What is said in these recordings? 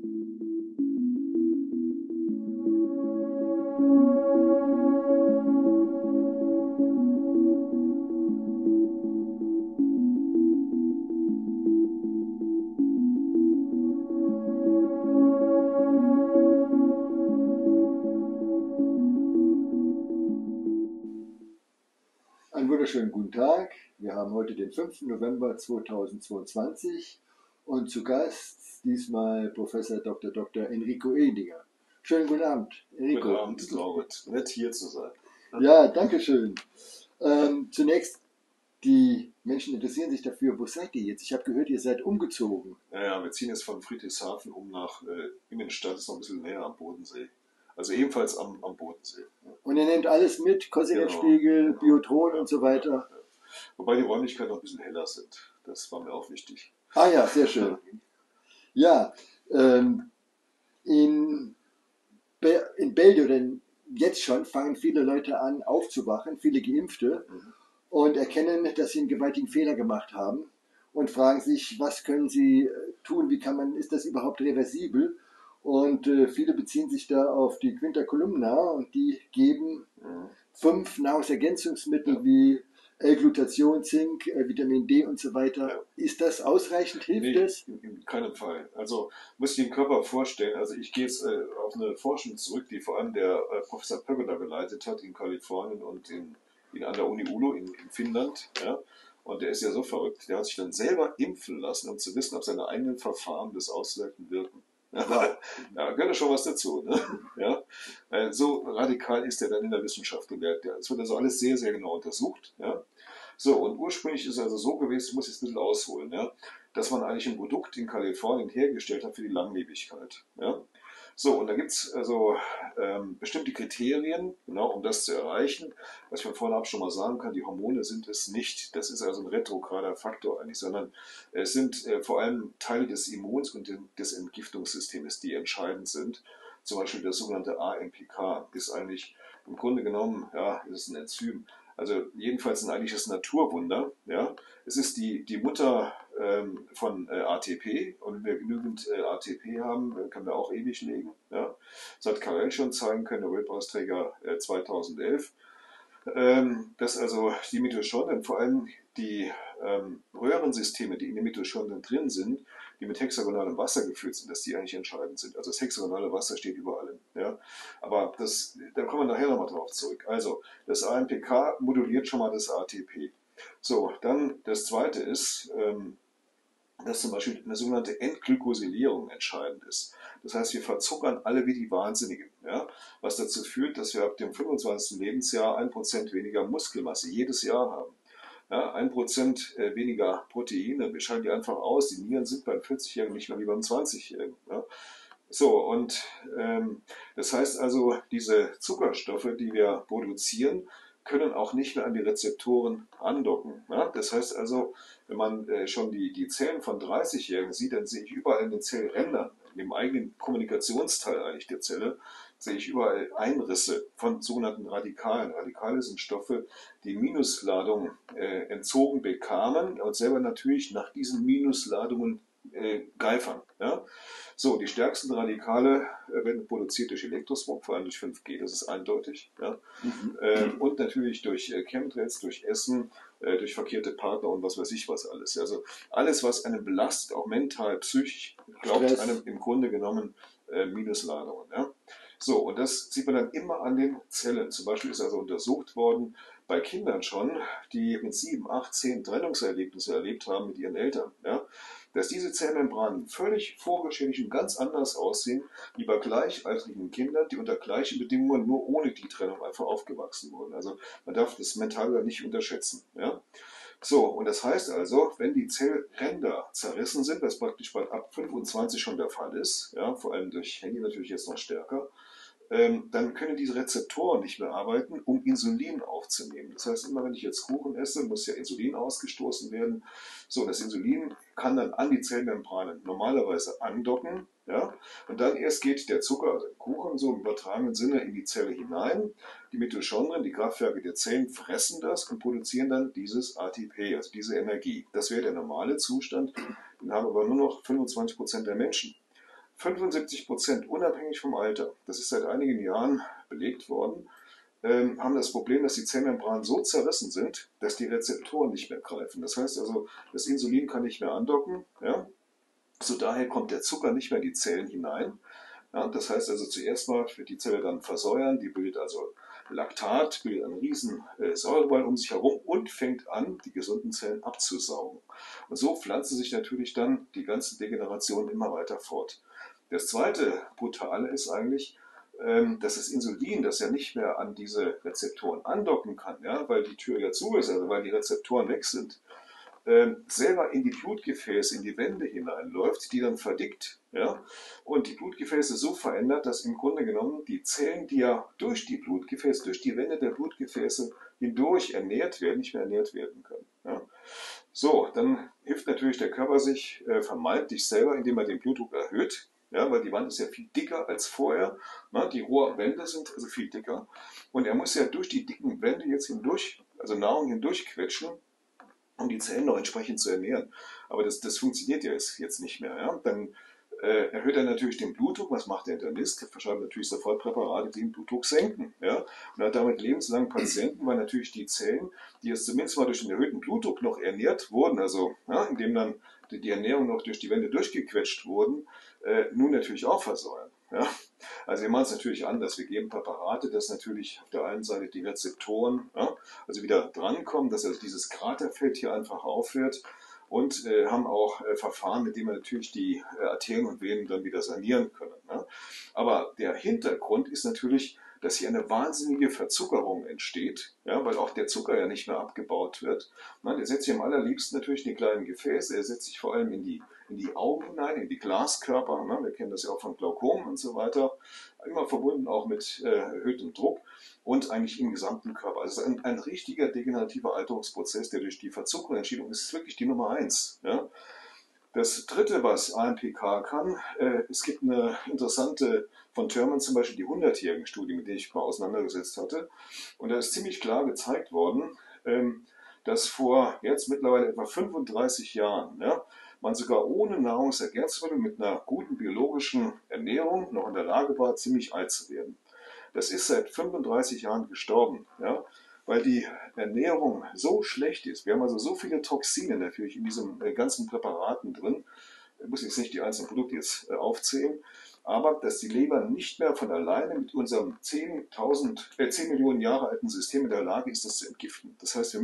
Einen wunderschönen guten Tag. Wir haben heute den 5. November 2022 und zu Gast diesmal Professor Dr. Enrico Edinger. Schönen guten Abend, Enrico. Guten Abend, Laurent. Nett hier zu sein. Ja, danke schön. Zunächst, die Menschen interessieren sich dafür, wo seid ihr jetzt? Ich habe gehört, ihr seid umgezogen. Ja, wir ziehen jetzt von Friedrichshafen um nach Innenstadt, ist noch ein bisschen näher am Bodensee. Also ebenfalls am Bodensee. Und ihr nehmt alles mit, Kossinger-Spiegel, Genau. Biotron und so weiter. Ja. Wobei die Räumlichkeiten noch ein bisschen heller sind. Das war mir auch wichtig. Ah ja, sehr schön. Ja, in, in Bälde oder jetzt schon fangen viele Leute an aufzuwachen, viele Geimpfte, und erkennen, dass sie einen gewaltigen Fehler gemacht haben und fragen sich, was können sie tun, ist das überhaupt reversibel? Und viele beziehen sich da auf die Quinta Columna und die geben 5 Nahrungsergänzungsmittel wie L-Glutation, Zink, Vitamin D und so weiter. Ja. Ist das ausreichend? Hilft Nee, das? in keinem Fall. Also muss ich den Körper vorstellen. Also ich gehe jetzt auf eine Forschung zurück, die vor allem der Professor Pöggeler geleitet hat in Kalifornien und an der Uni Ulo in Finnland. Ja? Und der ist ja so verrückt, der hat sich dann selber impfen lassen, um zu wissen, ob seine eigenen Verfahren das auswirken wirken. Wow. Ja, gehört ja schon was dazu. Ne? Ja? So radikal ist er dann in der Wissenschaft gelehrt. Es wird also alles sehr, sehr genau untersucht. Ja? So, und ursprünglich ist es also so gewesen, ich muss jetzt ein bisschen ausholen, ja, dass man eigentlich ein Produkt in Kalifornien hergestellt hat für die Langlebigkeit. Ja. So, und da gibt es also bestimmte Kriterien, genau, um das zu erreichen. Was ich von vornherein schon mal sagen kann, die Hormone sind es nicht. Das ist also ein retrograder Faktor eigentlich, sondern es sind vor allem Teile des Immuns und des Entgiftungssystems, die entscheidend sind. Zum Beispiel das sogenannte AMPK ist eigentlich im Grunde genommen, ja, ist ein Enzym. Also jedenfalls ein eigentliches Naturwunder. Ja. Es ist die Mutter von ATP, und wenn wir genügend ATP haben, können wir auch ewig leben. Ja. Das hat Carell schon zeigen können, der Nobelpreisträger 2011. Dass also die Mitochondrien, vor allem die Röhrensysteme, die in den Mitochondrien drin sind, die mit hexagonalem Wasser gefüllt sind, dass die eigentlich entscheidend sind. Also das hexagonale Wasser steht über allem. Ja? Aber da kommen wir nachher nochmal drauf zurück. Also das AMPK moduliert schon mal das ATP. So, dann das zweite ist, dass zum Beispiel eine sogenannte Entglykosylierung entscheidend ist. Das heißt, wir verzuckern alle wie die Wahnsinnigen, ja? Was dazu führt, dass wir ab dem 25. Lebensjahr 1% weniger Muskelmasse jedes Jahr haben. Ja, 1% weniger Proteine, wir scheiden die einfach aus. Die Nieren sind beim 40-Jährigen nicht mehr wie beim 20-Jährigen. Ja? So, und das heißt also, diese Zuckerstoffe, die wir produzieren, können auch nicht mehr an die Rezeptoren andocken. Ja? Das heißt also, wenn man schon die Zellen von 30-Jährigen sieht, dann sehe ich überall in den Zellrändern, in dem eigenen Kommunikationsteil eigentlich der Zelle, sehe ich überall Einrisse von sogenannten Radikalen. Radikale sind Stoffe, die Minusladungen entzogen bekamen und selber natürlich nach diesen Minusladungen geifern. Ja? So, die stärksten Radikale werden produziert durch Elektrosmog, vor allem durch 5G, das ist eindeutig. Ja? Und natürlich durch Chemtrails, durch Essen, durch verkehrte Partner und was weiß ich was alles. Also alles, was einen belastet, auch mental, psychisch, glaubt Stress. einem im Grunde genommen Minusladungen. Ja? So, und das sieht man dann immer an den Zellen. Zum Beispiel ist also untersucht worden bei Kindern schon, die mit 7, 8, 10 Trennungserlebnisse erlebt haben mit ihren Eltern, ja, dass diese Zellmembranen völlig vorgeschädigt und ganz anders aussehen, wie bei gleichaltrigen Kindern, die unter gleichen Bedingungen nur ohne die Trennung einfach aufgewachsen wurden. Also man darf das mental nicht unterschätzen. Ja. So, und das heißt also, wenn die Zellränder zerrissen sind, was praktisch bei ab 25 schon der Fall ist, ja, vor allem durch Handy natürlich jetzt noch stärker, dann können diese Rezeptoren nicht mehr arbeiten, um Insulin aufzunehmen. Das heißt, immer wenn ich jetzt Kuchen esse, muss ja Insulin ausgestoßen werden. So, das Insulin kann dann an die Zellmembranen normalerweise andocken. Ja? Und dann erst geht der Zucker, also der Kuchen, so im übertragenen Sinne in die Zelle hinein. Die Mitochondrien, die Kraftwerke der Zellen, fressen das und produzieren dann dieses ATP, also diese Energie. Das wäre der normale Zustand. Den haben aber nur noch 25% der Menschen. 75% unabhängig vom Alter, das ist seit einigen Jahren belegt worden, haben das Problem, dass die Zellmembranen so zerrissen sind, dass die Rezeptoren nicht mehr greifen. Das heißt also, das Insulin kann nicht mehr andocken. Ja? So daher kommt der Zucker nicht mehr in die Zellen hinein. Ja? Das heißt also, zuerst mal wird die Zelle dann versäuern, die bildet also Laktat, bildet einen riesen Säureball um sich herum und fängt an, die gesunden Zellen abzusaugen. Und so pflanzen sich natürlich dann die ganzen Degenerationen immer weiter fort. Das zweite Brutale ist eigentlich, dass das Insulin, das ja nicht mehr an diese Rezeptoren andocken kann, ja, weil die Tür ja zu ist, also weil die Rezeptoren weg sind, selber in die Blutgefäße, in die Wände hineinläuft, die dann verdickt, ja, und die Blutgefäße so verändert, dass im Grunde genommen die Zellen, die ja durch die Blutgefäße, durch die Wände der Blutgefäße hindurch ernährt werden, nicht mehr ernährt werden können. Ja. So, dann hilft natürlich der Körper sich vermeintlich selber, indem er den Blutdruck erhöht. Ja, weil die Wand ist ja viel dicker als vorher. Na, die Rohrwände sind also viel dicker. Und er muss ja durch die dicken Wände jetzt hindurch, also Nahrung hindurchquetschen, um die Zellen noch entsprechend zu ernähren. Aber das funktioniert ja jetzt nicht mehr. Ja? Dann erhöht er natürlich den Blutdruck. Was macht der Internist? Er verschreibt natürlich sofort Präparate, die den Blutdruck senken. Ja? Und hat damit lebenslang Patienten, weil natürlich die Zellen, die jetzt zumindest mal durch den erhöhten Blutdruck noch ernährt wurden, also ja, indem dann die Ernährung noch durch die Wände durchgequetscht wurden, nun natürlich auch versäumen. Ja? Also wir machen es natürlich anders. Wir geben Präparate, dass natürlich auf der einen Seite die Rezeptoren also wieder drankommen, dass also dieses Kraterfeld hier einfach aufhört und haben auch Verfahren, mit denen wir natürlich die Arterien und Venen dann wieder sanieren können. Ja? Aber der Hintergrund ist natürlich, dass hier eine wahnsinnige Verzuckerung entsteht, ja, weil auch der Zucker ja nicht mehr abgebaut wird. Der setzt sich am allerliebsten natürlich in die kleinen Gefäße, er setzt sich vor allem in die Augen hinein, in die Glaskörper. Wir kennen das ja auch von Glaukom und so weiter. Immer verbunden auch mit erhöhtem Druck und eigentlich im gesamten Körper. Also es ist ein richtiger degenerativer Alterungsprozess, der durch die Verzuckerung entsteht und es ist wirklich die Nummer 1. Ja. Das dritte, was AMPK kann, es gibt eine interessante von Thurman zum Beispiel die 100-jährigen Studie, mit der ich mal auseinandergesetzt hatte. Und da ist ziemlich klar gezeigt worden, dass vor jetzt mittlerweile etwa 35 Jahren man sogar ohne Nahrungsergänzungsmittel mit einer guten biologischen Ernährung noch in der Lage war, ziemlich alt zu werden. Das ist seit 35 Jahren gestorben, ja, weil die Ernährung so schlecht ist. Wir haben also so viele Toxine natürlich in diesen ganzen Präparaten drin. Ich muss jetzt nicht die einzelnen Produkte jetzt aufzählen, aber dass die Leber nicht mehr von alleine mit unserem 10 Millionen Jahre alten System in der Lage ist, das zu entgiften. Das heißt,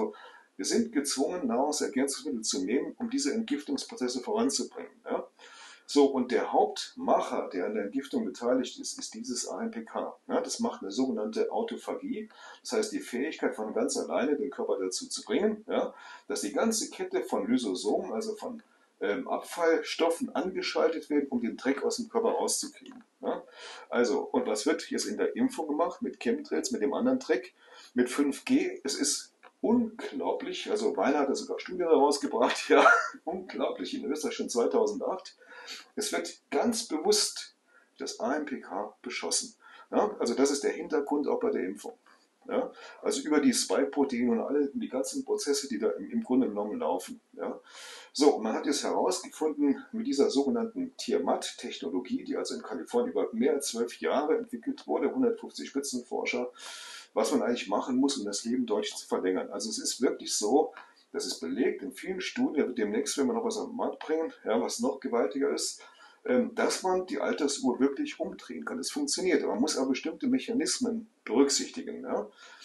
wir sind gezwungen, Nahrungsergänzungsmittel zu nehmen, um diese Entgiftungsprozesse voranzubringen. Ja? So, und der Hauptmacher, der an der Entgiftung beteiligt ist, ist dieses AMPK. Ja, das macht eine sogenannte Autophagie. Das heißt, die Fähigkeit von ganz alleine den Körper dazu zu bringen, ja, dass die ganze Kette von Lysosomen, also von Abfallstoffen angeschaltet wird, um den Dreck aus dem Körper rauszukriegen. Ja. Also, und was wird jetzt in der Impfung gemacht mit Chemtrails, mit dem anderen Dreck, mit 5G? Es ist unglaublich, also Weiner hat da sogar Studien herausgebracht, ja, unglaublich, in Österreich schon 2008. Es wird ganz bewusst das AMPK beschossen. Ja, also das ist der Hintergrund auch bei der Impfung. Ja, also über die Spike-Proteine und alle die ganzen Prozesse, die da im Grunde genommen laufen. Ja. So, man hat jetzt herausgefunden mit dieser sogenannten Tiamat-Technologie, die also in Kalifornien über mehr als 12 Jahre entwickelt wurde, 150 Spitzenforscher, was man eigentlich machen muss, um das Leben deutlich zu verlängern. Also es ist wirklich so, das ist belegt in vielen Studien, demnächst werden wir noch was auf den Markt bringen, ja, was noch gewaltiger ist, dass man die Altersuhr wirklich umdrehen kann. Das funktioniert, aber man muss aber bestimmte Mechanismen berücksichtigen. Ja.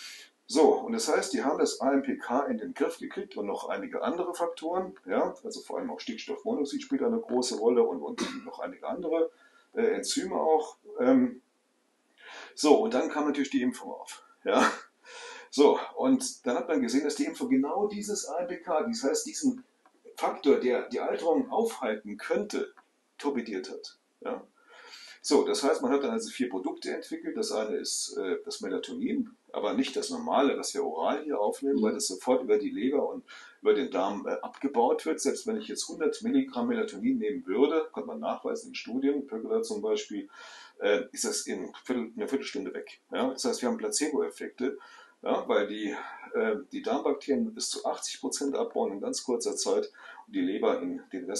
So, und das heißt, die haben das AMPK in den Griff gekriegt und noch einige andere Faktoren, ja, also vor allem auch Stickstoffmonoxid spielt eine große Rolle und noch einige andere Enzyme auch. So, und dann kam natürlich die Impfung auf. Ja. So, und dann hat man gesehen, dass die Impfung genau dieses AMPK, das heißt diesen Faktor, der die Alterung aufhalten könnte, torpediert hat. Ja. So, das heißt, man hat dann also 4 Produkte entwickelt. Das eine ist das Melatonin, aber nicht das normale, das wir oral hier aufnehmen, weil das sofort über die Leber und über den Darm abgebaut wird. Selbst wenn ich jetzt 100 Milligramm Melatonin nehmen würde, kann man nachweisen in Studien, Pöckler zum Beispiel, ist das in einer Viertelstunde weg. Ja. Das heißt, wir haben Placebo-Effekte. Ja, weil die Darmbakterien bis zu 80% abbauen in ganz kurzer Zeit und die Leber in den Rest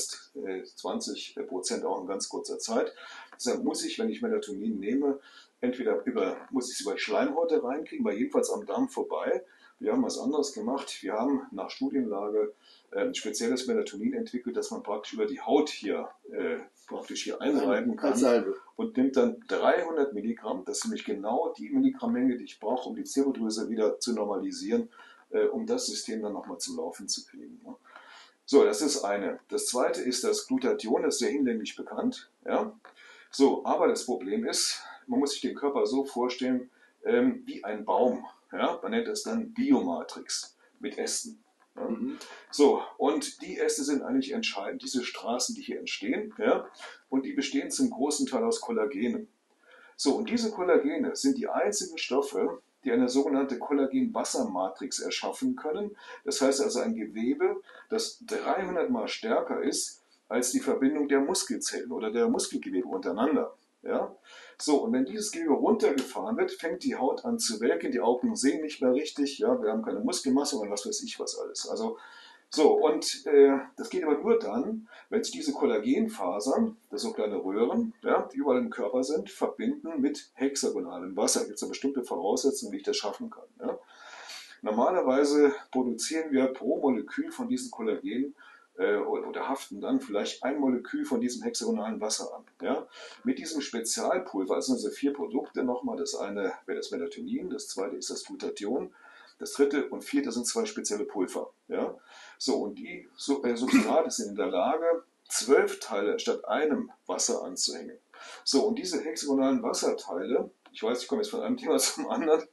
20% auch in ganz kurzer Zeit. Deshalb muss ich, wenn ich Melatonin nehme, entweder muss ich es über die Schleimhäute reinkriegen, weil jedenfalls am Darm vorbei. Wir haben was anderes gemacht. Wir haben nach Studienlage ein spezielles Melatonin entwickelt, das man praktisch über die Haut hier praktisch hier einreiben kann und nimmt dann 300 Milligramm. Das ist nämlich genau die Milligrammenge, die ich brauche, um die Zirbeldrüse wieder zu normalisieren, um das System dann nochmal zum Laufen zu kriegen. Ne? So, das ist eine. Das zweite ist das Glutathion, das ist sehr hinlänglich bekannt. Ja? So, aber das Problem ist, man muss sich den Körper so vorstellen wie ein Baum. Ja? Man nennt das dann Biomatrix mit Ästen. Ja? So, und die Äste sind eigentlich entscheidend. Diese Straßen, die hier entstehen, ja? Und die bestehen zum großen Teil aus Kollagenen. So, und diese Kollagene sind die einzigen Stoffe, die eine sogenannte Kollagen-Wassermatrix erschaffen können. Das heißt also ein Gewebe, das 300 mal stärker ist als die Verbindung der Muskelzellen oder der Muskelgewebe untereinander. Ja? So, und wenn dieses Gewebe runtergefahren wird, fängt die Haut an zu welken, die Augen sehen nicht mehr richtig, ja? Wir haben keine Muskelmasse und was weiß ich was alles. Also so, und das geht aber nur dann, wenn sich diese Kollagenfasern, das sind so kleine Röhren, ja, die überall im Körper sind, verbinden mit hexagonalem Wasser. Da gibt es eine bestimmte Voraussetzung, wie ich das schaffen kann. Ja. Normalerweise produzieren wir pro Molekül von diesen Kollagen oder haften dann vielleicht ein Molekül von diesem hexagonalen Wasser an. Ja. Mit diesem Spezialpulver, also diese 4 Produkte nochmal, das eine wäre das Melatonin, das zweite ist das Glutathion, das dritte und vierte sind 2 spezielle Pulver. Ja? So, und die Substrate sind in der Lage, 12 Teile statt einem Wasser anzuhängen. So, und diese hexagonalen Wasserteile, ich weiß, ich komme jetzt von einem Thema zum anderen,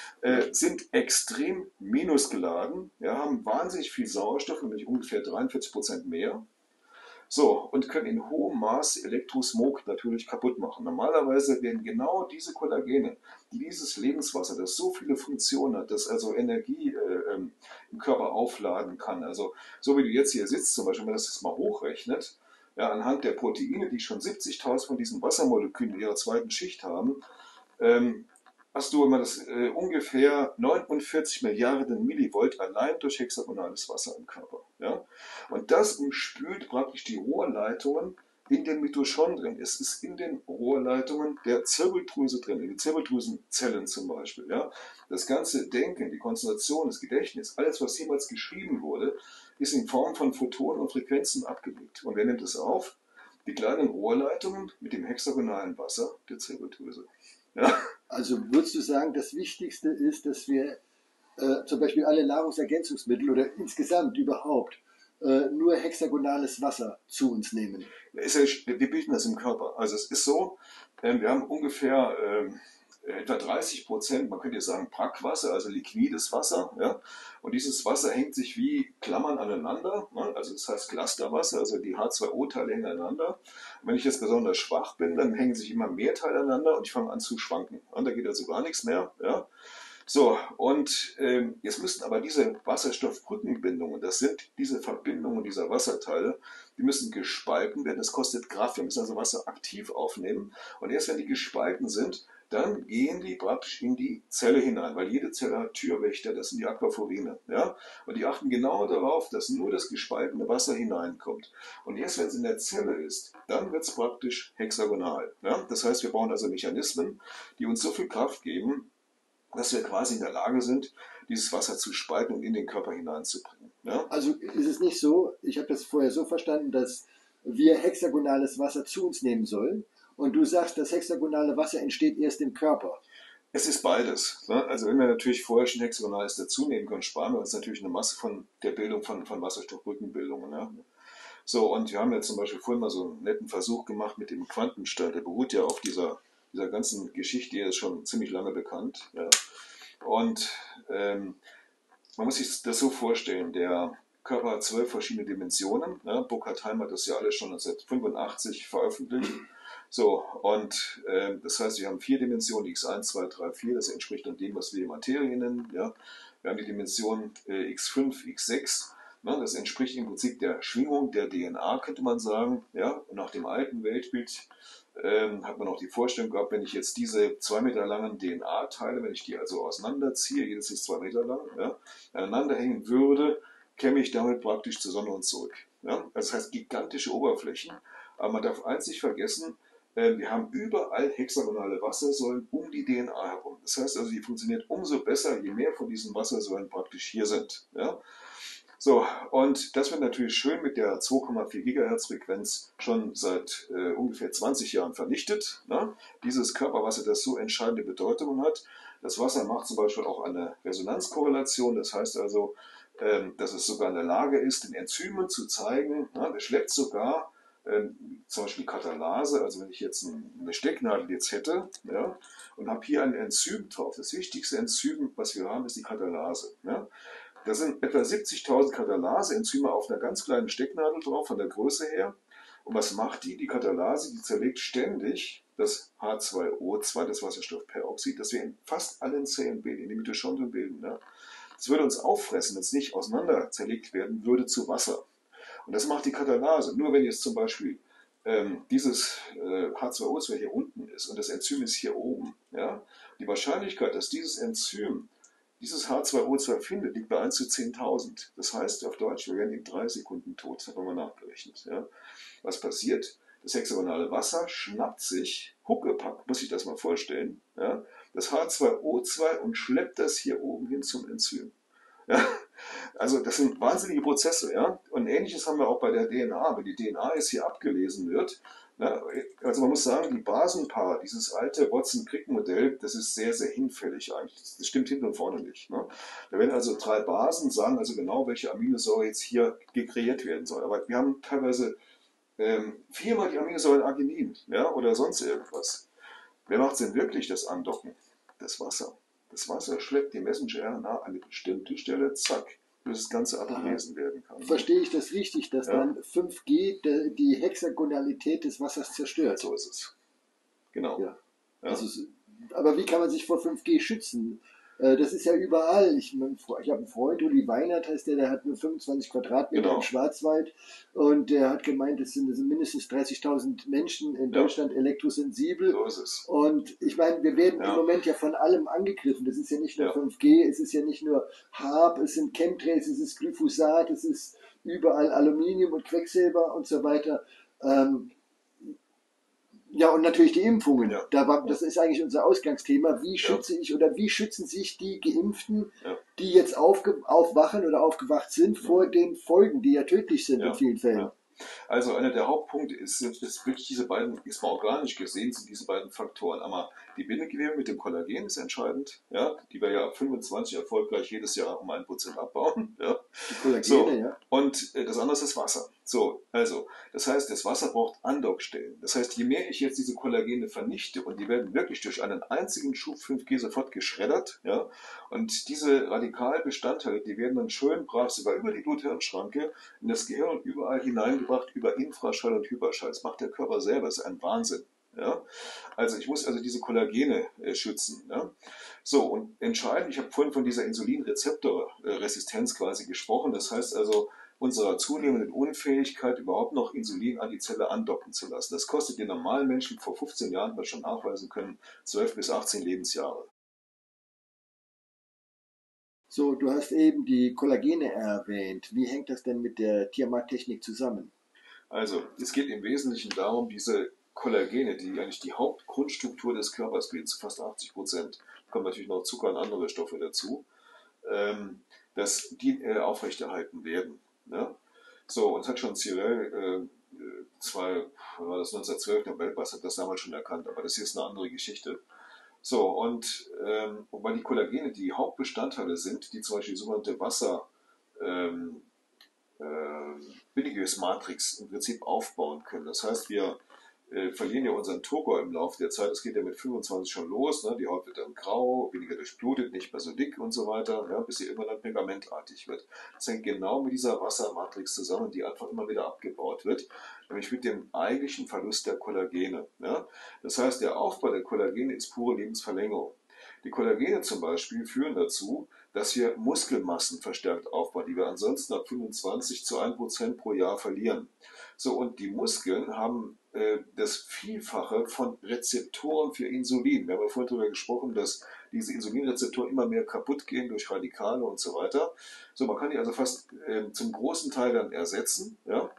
sind extrem minusgeladen, ja, haben wahnsinnig viel Sauerstoff, nämlich ungefähr 43% mehr. So, und können in hohem Maß Elektrosmog natürlich kaputt machen. Normalerweise werden genau diese Kollagene, die dieses Lebenswasser, das so viele Funktionen hat, das also Energie im Körper aufladen kann, also so wie du jetzt hier sitzt, zum Beispiel, wenn man das jetzt mal hochrechnet, ja, anhand der Proteine, die schon 70.000 von diesen Wassermolekülen in ihrer zweiten Schicht haben, hast du immer das ungefähr 49 Milliarden Millivolt allein durch hexagonales Wasser im Körper. Ja? Und das umspült praktisch die Rohrleitungen in den Mitochondrien. Es ist in den Rohrleitungen der Zirbeldrüse drin, in den Zirbeldrüsenzellen zum Beispiel. Ja? Das ganze Denken, die Konzentration, das Gedächtnis, alles, was jemals geschrieben wurde, ist in Form von Photonen und Frequenzen abgelegt. Und wer nimmt es auf? Die kleinen Rohrleitungen mit dem hexagonalen Wasser der Zirbeldrüse. Ja? Also würdest du sagen, das Wichtigste ist, dass wir zum Beispiel alle Nahrungsergänzungsmittel oder insgesamt überhaupt nur hexagonales Wasser zu uns nehmen? Wir bilden das im Körper. Also es ist so, wir haben ungefähr etwa 30%, man könnte jetzt sagen Brackwasser, also liquides Wasser. Ja? Und dieses Wasser hängt sich wie Klammern aneinander, ne? Also das heißt Clusterwasser, also die H2O-Teile hängen aneinander. Und wenn ich jetzt besonders schwach bin, dann hängen sich immer mehr Teile aneinander und ich fange an zu schwanken. Und da geht also gar nichts mehr. Ja? So, und jetzt müssen aber diese Wasserstoffbrückenbindungen, das sind diese Verbindungen dieser Wasserteile, die müssen gespalten werden, das kostet Kraft, wir müssen also Wasser aktiv aufnehmen. Und erst wenn die gespalten sind, dann gehen die praktisch in die Zelle hinein, weil jede Zelle hat Türwächter, das sind die Aquaphorine. Ja? Und die achten genau darauf, dass nur das gespaltene Wasser hineinkommt. Und erst wenn es in der Zelle ist, dann wird es praktisch hexagonal. Ja? Das heißt, wir brauchen also Mechanismen, die uns so viel Kraft geben, dass wir quasi in der Lage sind, dieses Wasser zu spalten und in den Körper hineinzubringen. Ja? Also ist es nicht so, ich habe das vorher so verstanden, dass wir hexagonales Wasser zu uns nehmen sollen und du sagst, das hexagonale Wasser entsteht erst im Körper. Es ist beides. Ne? Also wenn wir natürlich vorher schon hexagonales dazu nehmen können, sparen wir uns natürlich eine Masse von der Bildung von Wasserstoffbrückenbildungen. Ja? So, und wir haben ja zum Beispiel vorhin mal so einen netten Versuch gemacht mit dem Quantenstern. Der beruht ja auf dieser ganzen Geschichte, die ist schon ziemlich lange bekannt. Ja. Und man muss sich das so vorstellen, der Körper hat 12 verschiedene Dimensionen. Ja. Burkhardt-Heim hat das ja alles schon 1985 veröffentlicht. So, und das heißt, wir haben 4 Dimensionen, x1, 2, 3, 4, das entspricht dann dem, was wir Materie nennen. Ja. Wir haben die Dimension x5, x6. Das entspricht im Prinzip der Schwingung der DNA, könnte man sagen. Ja. Und nach dem alten Weltbild hat man auch die Vorstellung gehabt, wenn ich jetzt diese 2 Meter langen DNA-Teile, wenn ich die also auseinanderziehe, jedes ist 2 Meter lang, ja, aneinander hängen würde, käme ich damit praktisch zur Sonne und zurück. Ja? Also das heißt gigantische Oberflächen. Aber man darf eins nicht vergessen, wir haben überall hexagonale Wassersäulen um die DNA herum. Das heißt also, die funktioniert umso besser, je mehr von diesen Wassersäulen praktisch hier sind. Ja? So, und das wird natürlich schön mit der 2,4 Gigahertz Frequenz schon seit ungefähr 20 Jahren vernichtet. Ne? Dieses Körperwasser, das so entscheidende Bedeutung hat. Das Wasser macht zum Beispiel auch eine Resonanzkorrelation. Das heißt also, dass es sogar in der Lage ist, den Enzymen zu zeigen. Ne? Es schleppt sogar zum Beispiel Katalase. Also wenn ich jetzt eine Stecknadel jetzt hätte, ja, und habe hier ein Enzym drauf. Das wichtigste Enzym, was wir haben, ist die Katalase. Ja? Da sind etwa 70.000 Katalase-Enzyme auf einer ganz kleinen Stecknadel drauf, von der Größe her. Und was macht die? Die Katalase, die zerlegt ständig das H2O2, das Wasserstoffperoxid, das wir in fast allen Zellen bilden, in den Mitochondrien bilden. Ne? Das würde uns auffressen, wenn es nicht auseinander zerlegt werden würde zu Wasser. Und das macht die Katalase. Nur wenn jetzt zum Beispiel dieses H2O2 hier unten ist und das Enzym ist hier oben, ja, die Wahrscheinlichkeit, dass dieses Enzym dieses H2O2 findet, liegt bei 1 zu 10.000. Das heißt auf Deutsch, wir werden in 3 Sekunden tot. Das haben wir mal nachgerechnet. Ja. Was passiert? Das hexagonale Wasser schnappt sich, Huckepack, muss ich das mal vorstellen, ja, das H2O2 und schleppt das hier oben hin zum Enzym. Ja. Also das sind wahnsinnige Prozesse. Ja. Und Ähnliches haben wir auch bei der DNA. Wenn die DNA jetzt hier abgelesen wird, na, also man muss sagen, die Basenpaar, dieses alte Watson-Crick-Modell, das ist sehr, sehr hinfällig eigentlich. Das stimmt hinten und vorne nicht. Ne? Da werden also 3 Basen, sagen also genau, welche Aminosäure jetzt hier gekreiert werden soll. Aber wir haben teilweise 4-mal die Aminosäure Arginin, ja, oder sonst irgendwas. Wer macht denn wirklich das Andocken? Das Wasser. Das Wasser schleppt die Messenger-RNA an eine bestimmte Stelle, zack, bis das Ganze abgelesen werden kann. Verstehe ich das richtig, dass dann 5G die Hexagonalität des Wassers zerstört? So ist es. Genau. Ja. Also, aber wie kann man sich vor 5G schützen? Das ist ja überall. Ich habe einen Freund, Uli Weinert heißt der hat nur 25 Quadratmeter im Schwarzwald und der hat gemeint, es sind mindestens 30.000 Menschen in Deutschland elektrosensibel. So ist es. Und ich meine, wir werden im Moment ja von allem angegriffen. Das ist ja nicht nur 5G, es ist ja nicht nur HAARP, es sind Chemtrails, es ist Glyphosat, es ist überall Aluminium und Quecksilber und so weiter. Ja, und natürlich die Impfungen. Ja. Das ist eigentlich unser Ausgangsthema. Wie schütze ich oder wie schützen sich die Geimpften, die jetzt aufwachen oder aufgewacht sind, vor den Folgen, die ja tödlich sind in vielen Fällen? Ja. Also einer der Hauptpunkte ist wirklich diese beiden, ist mal organisch gesehen, sind diese beiden Faktoren. Einmal die Bindegewebe mit dem Kollagen ist entscheidend, ja, die wir ja ab 25 erfolgreich jedes Jahr um 1% abbauen. Ja. Die Kollagene, ja. Und das andere ist das Wasser. So, also, das heißt, das Wasser braucht Andockstellen. Das heißt, je mehr ich jetzt diese Kollagene vernichte, und die werden wirklich durch einen einzigen Schub 5G sofort geschreddert, ja, und diese Radikalbestandteile, die werden dann schön brav sogar über die Blut-Hirn-Schranke in das Gehirn und überall hineingebracht über Infraschall und Hyperschall. Das macht der Körper selber, das ist ein Wahnsinn. Ja? Also ich muss also diese Kollagene schützen. Ja? So, und entscheidend, ich habe vorhin von dieser Insulinrezeptorresistenz quasi gesprochen. Das heißt also, unserer zunehmenden Unfähigkeit, überhaupt noch Insulin an die Zelle andocken zu lassen. Das kostet den normalen Menschen, vor 15 Jahren haben wir schon nachweisen können, 12 bis 18 Lebensjahre. So, du hast eben die Kollagene erwähnt. Wie hängt das denn mit der Tiamat-Technik zusammen? Also, es geht im Wesentlichen darum, diese Kollagene, die eigentlich die Hauptgrundstruktur des Körpers bilden, zu fast 80%, kommen natürlich noch Zucker und andere Stoffe dazu, dass die aufrechterhalten werden. Ja? So, und das hat schon Cyril, war das 1912, Nobelpreis hat das damals schon erkannt, aber das hier ist eine andere Geschichte. So, und weil die Kollagene die Hauptbestandteile sind, die zum Beispiel die sogenannte Bindegewebsmatrix im Prinzip aufbauen können. Das heißt, wir verlieren ja unseren Turgor im Laufe der Zeit. Das geht ja mit 25 schon los. Ne? Die Haut wird dann grau, weniger durchblutet, nicht mehr so dick und so weiter, ja, bis sie irgendwann dann pergamentartig wird. Das hängt genau mit dieser Wassermatrix zusammen, die einfach immer wieder abgebaut wird, nämlich mit dem eigentlichen Verlust der Kollagene. Ja? Das heißt, der Aufbau der Kollagene ist pure Lebensverlängerung. Die Kollagene zum Beispiel führen dazu, dass wir Muskelmassen verstärkt aufbauen, die wir ansonsten ab 25 zu 1% pro Jahr verlieren. So, und die Muskeln haben das Vielfache von Rezeptoren für Insulin. Wir haben ja vorhin darüber gesprochen, dass diese Insulinrezeptoren immer mehr kaputt gehen durch Radikale und so weiter. So, man kann die also fast zum großen Teil dann ersetzen. Ja?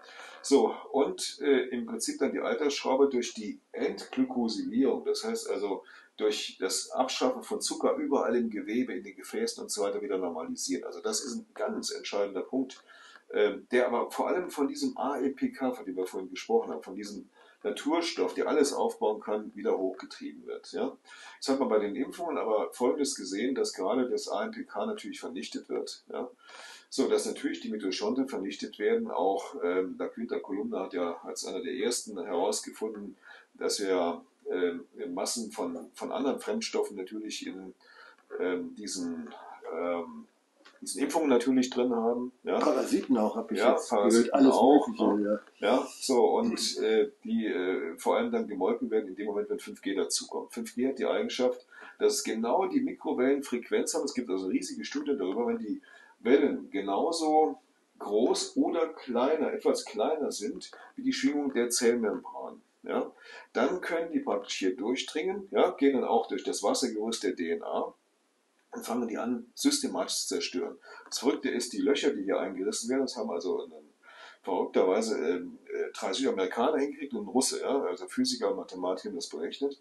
So, und im Prinzip dann die Altersschraube durch die Entglykosylierung, das heißt also durch das Abschaffen von Zucker überall im Gewebe, in den Gefäßen und so weiter wieder normalisiert. Also das ist ein ganz entscheidender Punkt, der aber vor allem von diesem AEPK, von dem wir vorhin gesprochen haben, von diesem Naturstoff, der alles aufbauen kann, wieder hochgetrieben wird. Ja? Jetzt hat man bei den Impfungen aber Folgendes gesehen, dass gerade das AMPK natürlich vernichtet wird. Ja? So, dass natürlich die Mitochondrien vernichtet werden. Auch La Quinta Columna hat ja als einer der ersten herausgefunden, dass wir Massen von anderen Fremdstoffen natürlich in diesen Impfungen natürlich drin haben. Ja? Parasiten auch, habe ich Ja, jetzt Parasiten gehört. Alles auch. Mögliche, ja. Ja, so, und die vor allem dann gemolken werden in dem Moment, wenn 5G dazukommt. 5G hat die Eigenschaft, dass genau die Mikrowellenfrequenz haben. Es gibt also riesige Studien darüber, wenn die Wellen genauso groß oder kleiner, etwas kleiner sind, wie die Schwingung der Zellmembran. Ja, dann können die praktisch hier durchdringen, ja, gehen dann auch durch das Wassergerüst der DNA und fangen die an, systematisch zu zerstören. Das Verrückte ist, die Löcher, die hier eingerissen werden, das haben also verrückterweise 3 Südamerikaner hingekriegt und ein Russe, ja, also Physiker und Mathematiker haben das berechnet,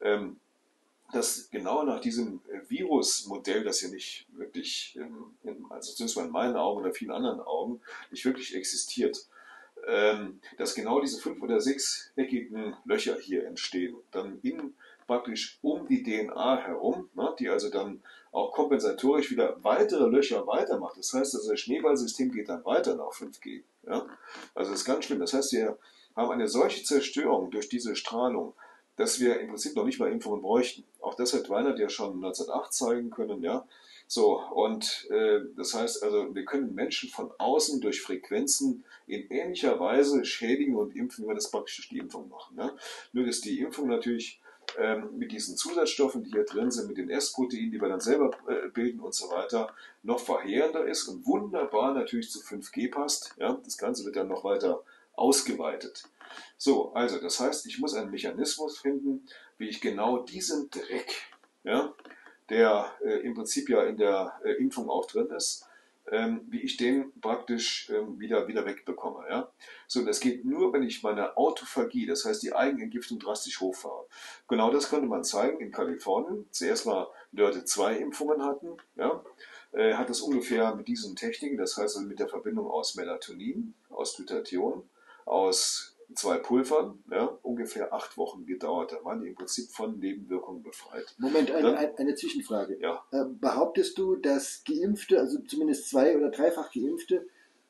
dass genau nach diesem Virusmodell, das ja nicht wirklich, also zumindest mal in meinen Augen oder vielen anderen Augen, nicht wirklich existiert, dass genau diese 5- oder 6-eckigen Löcher hier entstehen, dann praktisch um die DNA herum, ne, die also dann auch kompensatorisch wieder weitere Löcher weitermacht. Das heißt, das Schneeballsystem geht dann weiter nach 5G. Ja? Also das ist ganz schlimm. Das heißt, wir haben eine solche Zerstörung durch diese Strahlung, dass wir im Prinzip noch nicht mal Impfungen bräuchten. Auch das hat Weinert ja schon 1908 zeigen können. Ja? So, und das heißt also, wir können Menschen von außen durch Frequenzen in ähnlicher Weise schädigen und impfen, wie wir das praktisch durch die Impfung machen. Ja? Nur, dass die Impfung natürlich mit diesen Zusatzstoffen, die hier drin sind, mit den S-Proteinen, die wir dann selber bilden und so weiter, noch verheerender ist und wunderbar natürlich zu 5G passt. Ja? Das Ganze wird dann noch weiter ausgeweitet. So, also das heißt, ich muss einen Mechanismus finden, wie ich genau diesen Dreck, ja, der im Prinzip ja in der Impfung auch drin ist, wie ich den praktisch wieder wegbekomme. Ja? So, das geht nur, wenn ich meine Autophagie, das heißt die Eigenentgiftung drastisch hochfahre. Genau das konnte man zeigen in Kalifornien. Zuerst mal Leute 2 Impfungen hatten, ja? Hat es ungefähr mit diesen Techniken, das heißt also mit der Verbindung aus Melatonin, aus Glutathion, aus 2 Pulvern, ja, ungefähr 8 Wochen gedauert. Da waren die im Prinzip von Nebenwirkungen befreit. Moment, eine Zwischenfrage. Ja. Behauptest du, dass Geimpfte, also zumindest 2- oder dreifach Geimpfte,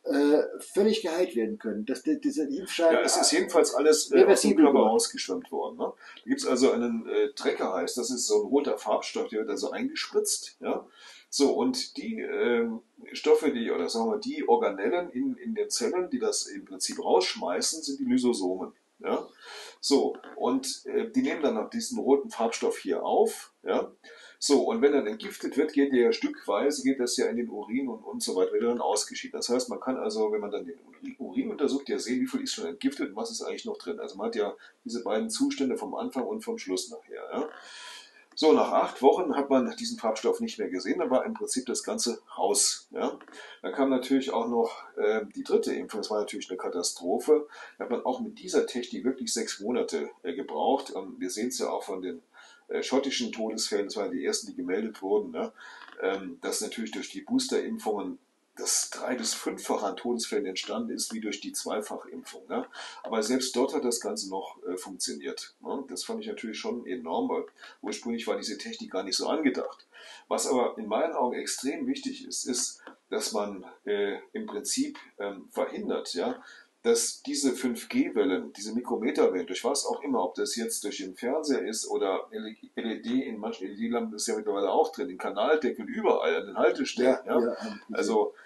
völlig geheilt werden können? Dass dieser Impfschaden... Ja, es ist jedenfalls alles aus dem Körper rausgeschwemmt worden. Ne? Da gibt es also einen Trecker, heißt das, ist so ein roter Farbstoff, der wird also eingespritzt. Ja? So, und die Stoffe, oder sagen wir, die Organellen in den Zellen, die das im Prinzip rausschmeißen, sind die Lysosomen. Ja? So, und die nehmen dann noch diesen roten Farbstoff hier auf. Ja? So, und wenn dann entgiftet wird, geht der stückweise, geht das ja in den Urin und so weiter, wird dann ausgeschieden. Das heißt, man kann also, wenn man dann den Urin untersucht, ja sehen, wie viel ist schon entgiftet und was ist eigentlich noch drin. Also man hat ja diese beiden Zustände vom Anfang und vom Schluss nachher. Ja? So, nach 8 Wochen hat man diesen Farbstoff nicht mehr gesehen, dann war im Prinzip das Ganze raus. Ja? Dann kam natürlich auch noch die 3. Impfung, das war natürlich eine Katastrophe. Da hat man auch mit dieser Technik wirklich 6 Monate gebraucht. Wir sehen es ja auch von den schottischen Todesfällen, das waren die ersten, die gemeldet wurden, ne? Dass natürlich durch die Boosterimpfungen das 3- bis 5-fach an Todesfällen entstanden ist, wie durch die Zweifachimpfung. Ne? Aber selbst dort hat das Ganze noch funktioniert. Ne? Das fand ich natürlich schon enorm, weil ursprünglich war diese Technik gar nicht so angedacht. Was aber in meinen Augen extrem wichtig ist, ist, dass man im Prinzip verhindert, ja, dass diese 5G-Wellen, diese Mikrometerwellen, durch was auch immer, ob das jetzt durch den Fernseher ist oder LED, in manchen LED-Lampen ist ja mittlerweile auch drin, in Kanaldeckeln, überall, an den Haltestellen. Ja. Also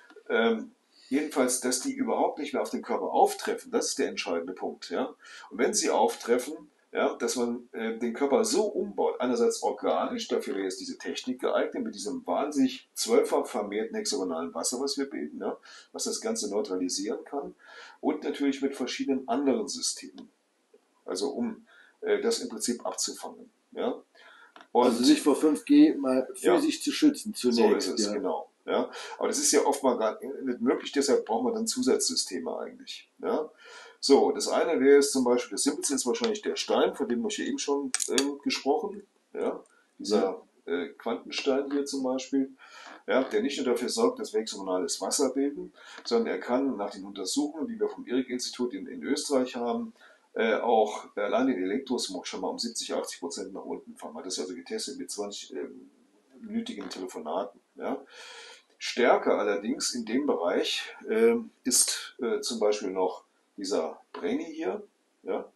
jedenfalls, dass die überhaupt nicht mehr auf den Körper auftreffen, das ist der entscheidende Punkt. Ja. Und wenn sie auftreffen, ja, dass man den Körper so umbaut, einerseits organisch, dafür wäre jetzt diese Technik geeignet, mit diesem wahnsinnig 12-fach vermehrten hexagonalen Wasser, was wir bilden, ja, was das Ganze neutralisieren kann, und natürlich mit verschiedenen anderen Systemen, also um das im Prinzip abzufangen. Ja. Und also sich vor 5G mal physisch zu schützen zunächst. So ist es, genau. Ja. Aber das ist ja oft mal gar nicht möglich, deshalb braucht man dann Zusatzsysteme eigentlich. Ja. So, das eine wäre jetzt zum Beispiel, das simpelste ist wahrscheinlich der Stein, von dem habe ich ja eben schon gesprochen. Ja? Dieser Quantenstein hier zum Beispiel, ja, der nicht nur dafür sorgt, dass wir hexagonales Wasser bilden, sondern er kann nach den Untersuchungen, die wir vom IRIC-Institut in Österreich haben, auch allein den Elektrosmog schon mal um 70-80% nach unten fahren. Man hat das also getestet mit 20-minütigen Telefonaten. Ja? Stärker allerdings in dem Bereich ist zum Beispiel noch dieser Brainy hier. Ja?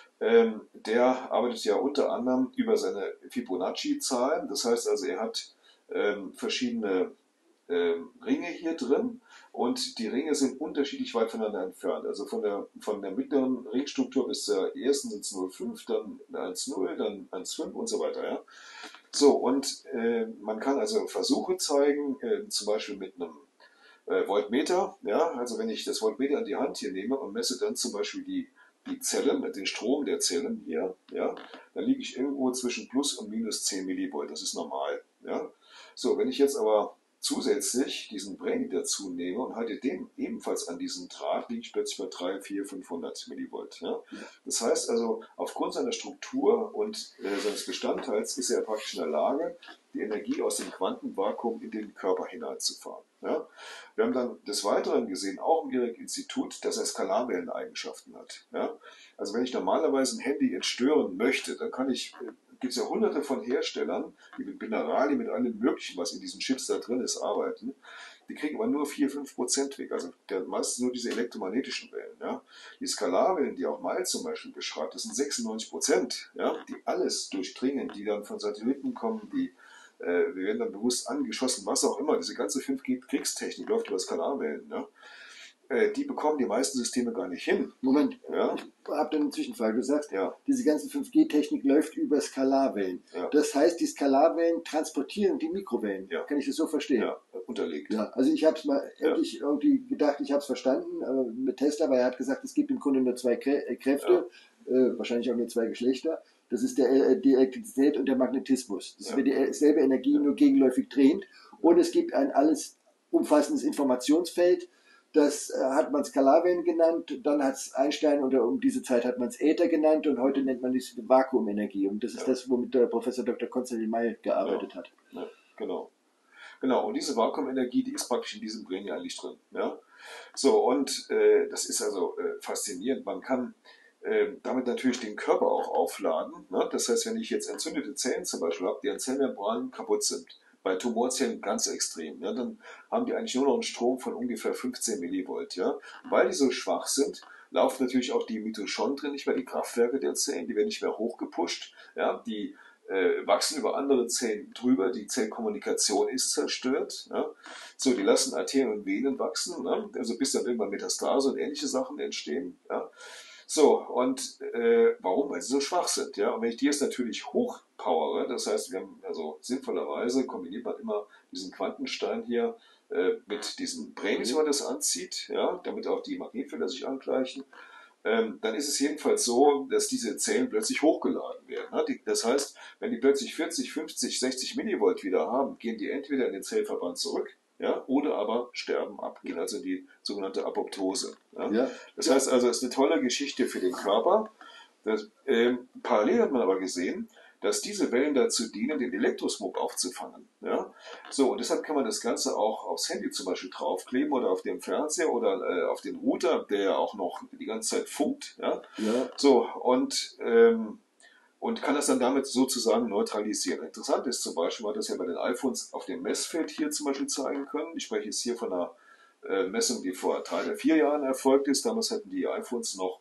Der arbeitet ja unter anderem über seine Fibonacci-Zahlen. Das heißt also, er hat verschiedene Ringe hier drin und die Ringe sind unterschiedlich weit voneinander entfernt. Also von der mittleren Ringstruktur bis zur ersten sind es 0,5, dann 1,0, dann 1,5 und so weiter. Ja? So, und man kann also Versuche zeigen, zum Beispiel mit einem Voltmeter. Ja? Also wenn ich das Voltmeter in die Hand hier nehme und messe dann zum Beispiel die Zellen, den Strom der Zellen hier, ja, dann liege ich irgendwo zwischen plus und minus 10 Millivolt. Das ist normal. Ja? So, wenn ich jetzt aber zusätzlich diesen Brainy dazu nehme und halte den ebenfalls an diesen Draht, liege ich plötzlich bei 3, 4, 500 Millivolt. Ja? Das heißt also, aufgrund seiner Struktur und seines Bestandteils ist er praktisch in der Lage, die Energie aus dem Quantenvakuum in den Körper hineinzufahren. Ja? Wir haben dann des Weiteren gesehen, auch im IRIC-Institut, dass er Skalarwelleneigenschaften hat. Ja? Also wenn ich normalerweise ein Handy entstören möchte, dann gibt es ja hunderte von Herstellern, die mit Mineralien, mit allem Möglichen, was in diesen Chips da drin ist, arbeiten. Die kriegen aber nur 4-5% weg. Also meistens nur diese elektromagnetischen Wellen. Ja? Die Skalarwellen, die auch Miles zum Beispiel beschreibt, das sind 96%, ja? Die alles durchdringen, die dann von Satelliten kommen, wir werden dann bewusst angeschossen, was auch immer. Diese ganze 5G-Kriegstechnik läuft über Skalarwellen. Ne? Die bekommen die meisten Systeme gar nicht hin. Moment, ja? ich habe da eine Zwischenfrage. Du sagst, ja. Diese ganze 5G-Technik läuft über Skalarwellen. Ja. Das heißt, die Skalarwellen transportieren die Mikrowellen. Ja. Kann ich das so verstehen? Ja, unterlegt. Ja, also ich habe es mal endlich irgendwie gedacht, ich habe es verstanden, aber mit Tesla, weil er hat gesagt, es gibt im Grunde nur zwei Kräfte, wahrscheinlich auch nur zwei Geschlechter. Das ist die Elektrizität und der Magnetismus. Das wird dieselbe Energie, nur gegenläufig drehend. Und es gibt ein alles umfassendes Informationsfeld. Das hat man Skalarwellen genannt, dann hat es Einstein oder um diese Zeit hat man es Äther genannt und heute nennt man es Vakuumenergie. Und das ist das, womit der Professor Dr. Konstantin May gearbeitet hat. Ja, genau. Genau, und diese Vakuumenergie, die ist praktisch in diesem Brainy eigentlich drin. Ja? So, und das ist also faszinierend. Man kann damit natürlich den Körper auch aufladen. Ne? Das heißt, wenn ich jetzt entzündete Zellen zum Beispiel habe, die an Zellmembranen kaputt sind, bei Tumorzellen ganz extrem, ja, dann haben die eigentlich nur noch einen Strom von ungefähr 15 Millivolt. Ja? Weil die so schwach sind, laufen natürlich auch die Mitochondrien nicht mehr, die Kraftwerke der Zellen, die werden nicht mehr hochgepusht. Ja? Die wachsen über andere Zellen drüber, die Zellkommunikation ist zerstört. Ja? So, die lassen Arterien und Venen wachsen, ne? Also bis dann irgendwann Metastase und ähnliche Sachen entstehen. Ja? So, und warum? Weil sie so schwach sind. Ja? Und wenn ich die jetzt natürlich hochpowere, das heißt, wir haben also sinnvollerweise kombiniert man immer diesen Quantenstein hier mit diesem Brainy, wenn man das anzieht, ja? Damit auch die Magnetfelder sich angleichen. Dann ist es jedenfalls so, dass diese Zellen plötzlich hochgeladen werden. Ne? Das heißt, wenn die plötzlich 40, 50, 60 Millivolt wieder haben, gehen die entweder in den Zellverband zurück, ja, oder aber sterben ab, gehen also in die sogenannte Apoptose. Ja? Ja. Das heißt also, es ist eine tolle Geschichte für den Körper. Parallel hat man aber gesehen, dass diese Wellen dazu dienen, den Elektrosmog aufzufangen. Ja? So, und deshalb kann man das Ganze auch aufs Handy zum Beispiel draufkleben oder auf dem Fernseher oder auf den Router, der ja auch noch die ganze Zeit funkt. Ja? Ja. So, und kann das dann damit sozusagen neutralisieren. Interessant ist zum Beispiel, man hat das ja bei den iPhones auf dem Messfeld hier zum Beispiel zeigen können. Ich spreche jetzt hier von einer Messung, die vor 3 oder 4 Jahren erfolgt ist. Damals hatten die iPhones noch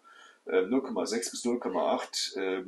0,6 bis 0,8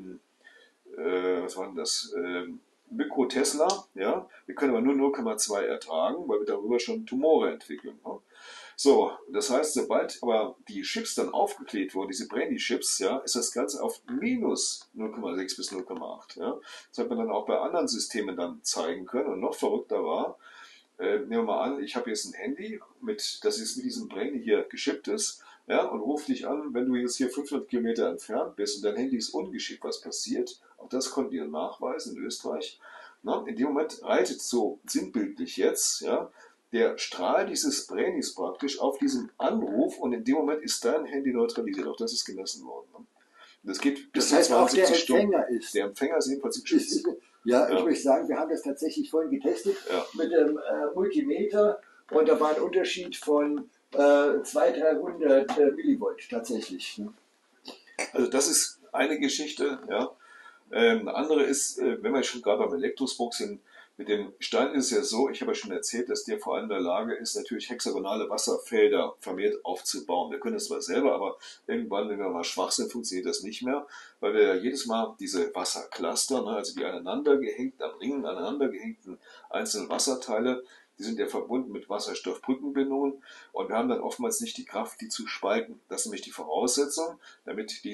was war denn das? Mikrotesla, ja. Wir können aber nur 0,2 ertragen, weil wir darüber schon Tumore entwickeln. Ne? So, das heißt, sobald aber die Chips dann aufgeklärt wurden, diese Brainy-Chips, ja, ist das Ganze auf minus 0,6 bis 0,8. Ja. Das hat man dann auch bei anderen Systemen dann zeigen können. Und noch verrückter war, nehmen wir mal an, ich habe jetzt ein Handy, das jetzt mit diesem Brainy hier geschippt ist, ja, und rufe dich an, wenn du jetzt hier 500 Kilometer entfernt bist und dein Handy ist ungeschickt, was passiert? Auch das konnten wir nachweisen in Österreich. Na, in dem Moment reitet so sinnbildlich jetzt, ja, der Strahl dieses Brainies praktisch auf diesem Anruf und in dem Moment ist dein Handy neutralisiert. Auch das ist gemessen worden. Ne? Das geht bis Das heißt, zu auch der 72 Stunden. Empfänger ist. Der Empfänger ist ebenfalls geschützt. Ja, ich Ja. möchte sagen, wir haben das tatsächlich vorhin getestet Ja. mit dem Multimeter und da war ein Unterschied von 200, 300 Millivolt tatsächlich. Ne? Also das ist eine Geschichte. Ja. Eine andere ist, wenn wir schon gerade beim Elektrosmog sind, mit dem Stein ist es ja so, ich habe ja schon erzählt, dass der vor allem in der Lage ist, natürlich hexagonale Wasserfelder vermehrt aufzubauen. Wir können das zwar selber, aber irgendwann, wenn wir mal schwach sind, funktioniert das nicht mehr, weil wir ja jedes Mal diese Wassercluster, ne, also die aneinander gehängt, am Ringen aneinander gehängten einzelnen Wasserteile, die sind ja verbunden mit Wasserstoffbrückenbindungen und wir haben dann oftmals nicht die Kraft, die zu spalten. Das ist nämlich die Voraussetzung, damit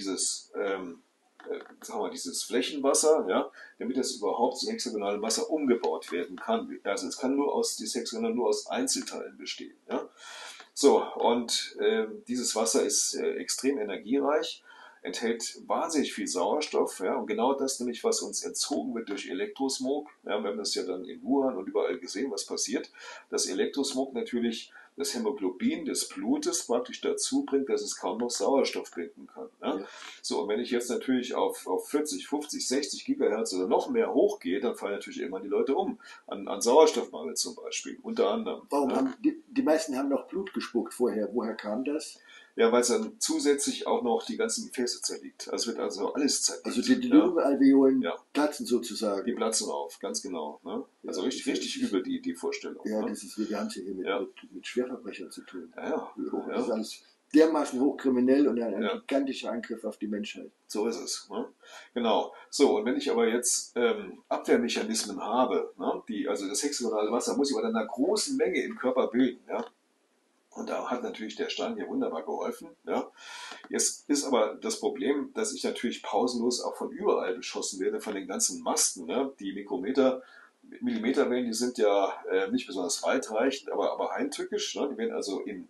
dieses Flächenwasser, ja, damit das überhaupt zu hexagonalem Wasser umgebaut werden kann. Also es kann dieses Hexagonal nur aus Einzelteilen bestehen. Ja. So, und dieses Wasser ist extrem energiereich, enthält wahnsinnig viel Sauerstoff, ja, und genau das nämlich, was uns entzogen wird durch Elektrosmog. Ja, wir haben das ja dann in Wuhan und überall gesehen, was passiert, dass Elektrosmog natürlich das Hämoglobin des Blutes praktisch dazu bringt, dass es kaum noch Sauerstoff binden kann. Ja? Ja. So, und wenn ich jetzt natürlich auf 40, 50, 60 Gigahertz oder noch mehr hochgehe, dann fallen natürlich irgendwann die Leute um. An Sauerstoffmangel zum Beispiel, unter anderem. Warum haben die meisten haben noch Blut gespuckt vorher? Woher kam das? Ja, weil es dann zusätzlich auch noch die ganzen Gefäße zerlegt. Also es wird also alles zerlegt. Also die Lungenalveolen platzen sozusagen. Die platzen auf, ganz genau. Ne? Also richtig übel die Vorstellung. Ja, ne? wir haben es hier mit Schwerverbrechern zu tun. Ja. Das ist alles dermaßen hochkriminell und ein gigantischer Angriff auf die Menschheit. So ist es. Ne? Genau. So, und wenn ich aber jetzt Abwehrmechanismen habe, ne, also das hexagonale Wasser muss ich aber in einer großen Menge im Körper bilden, ja. Und da hat natürlich der Stein hier wunderbar geholfen. Ja. Jetzt ist aber das Problem, dass ich natürlich pausenlos auch von überall beschossen werde, von den ganzen Masten. Ne. Die Millimeterwellen, die sind ja nicht besonders weitreichend, aber heimtückisch. Ne. Die werden also in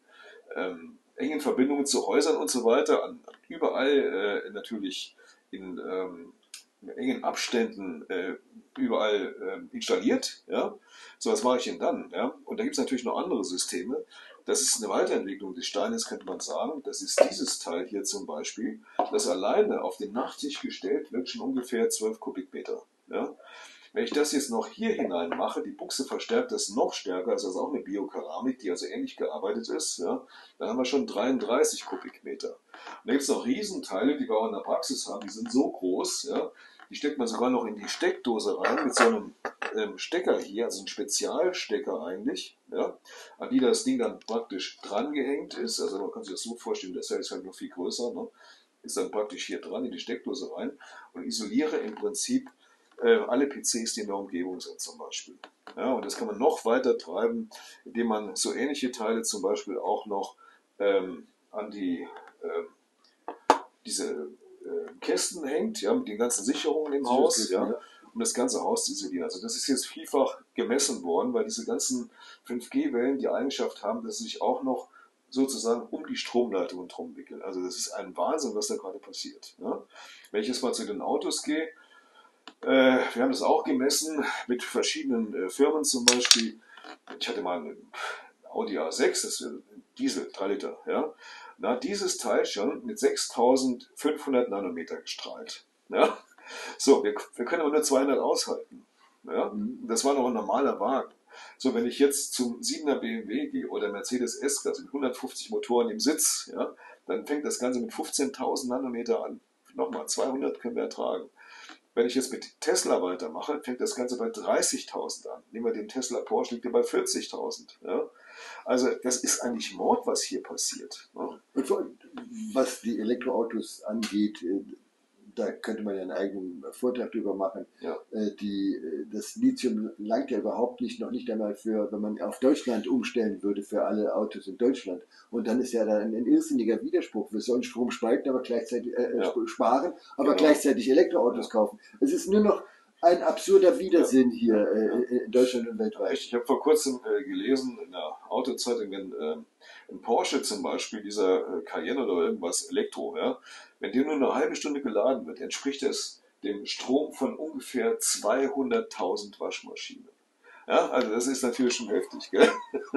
engen Verbindungen zu Häusern und so weiter, überall natürlich in engen Abständen überall installiert. Ja. So, was mache ich denn dann? Ja? Und da gibt es natürlich noch andere Systeme. Das ist eine Weiterentwicklung des Steines, könnte man sagen. Das ist dieses Teil hier zum Beispiel, das alleine auf den Nachttisch gestellt wird, schon ungefähr 12 Kubikmeter. Ja? Wenn ich das jetzt noch hier hinein mache, die Buchse verstärkt das noch stärker, also das ist auch eine Biokeramik, die also ähnlich gearbeitet ist, ja, dann haben wir schon 33 Kubikmeter. Und da gibt es noch Riesenteile, die wir auch in der Praxis haben, die sind so groß, ja, die steckt man sogar noch in die Steckdose rein mit so einem Stecker hier, also ein Spezialstecker eigentlich, ja, an die das Ding dann praktisch dran gehängt ist. Also man kann sich das so vorstellen, das ist halt noch viel größer, ne? Ist dann praktisch hier dran in die Steckdose rein und isoliere im Prinzip alle PCs, die in der Umgebung sind zum Beispiel. Ja, und das kann man noch weiter treiben, indem man so ähnliche Teile zum Beispiel auch noch an diese Kästen hängt, ja, mit den ganzen Sicherungen im Haus, ja, um das ganze Haus zu isolieren. Also das ist jetzt vielfach gemessen worden, weil diese ganzen 5G-Wellen die Eigenschaft haben, dass sie sich auch noch sozusagen um die Stromleitungen drum wickeln. Also das ist ein Wahnsinn, was da gerade passiert. Ja. Wenn ich jetzt mal zu den Autos gehe, wir haben das auch gemessen mit verschiedenen Firmen zum Beispiel. Ich hatte mal einen Audi A6, das ist ein Diesel, 3 Liter. Ja. Da hat dieses Teil schon mit 6500 Nanometer gestrahlt. Ja. So, wir können aber nur 200 aushalten. Ja. Das war noch ein normaler Wagen. So, wenn ich jetzt zum 7er BMW gehe oder Mercedes S-Klasse mit 150 Motoren im Sitz, ja, dann fängt das Ganze mit 15.000 Nanometer an. Nochmal, 200 können wir ertragen. Wenn ich jetzt mit Tesla weitermache, fängt das Ganze bei 30.000 an. Nehmen wir den Tesla Porsche, liegt ja bei 40.000. Ja? Also das ist eigentlich Mord, was hier passiert. Ne? Was die Elektroautos angeht, da könnte man ja einen eigenen Vortrag drüber machen. Ja. Das Lithium langt ja überhaupt nicht, noch nicht einmal für, wenn man auf Deutschland umstellen würde, für alle Autos in Deutschland. Und dann ist ja da ein irrsinniger Widerspruch. Wir sollen Strom spalten, aber gleichzeitig sparen, aber gleichzeitig Elektroautos kaufen. Es ist nur noch ein absurder Widersinn hier in Deutschland und weltweit. Ich habe vor kurzem gelesen in der Autozeitung, wenn ein Porsche zum Beispiel, dieser Cayenne oder irgendwas Elektro, ja, wenn der nur eine halbe Stunde geladen wird, entspricht es dem Strom von ungefähr 200.000 Waschmaschinen. Ja, also das ist natürlich schon heftig, gell?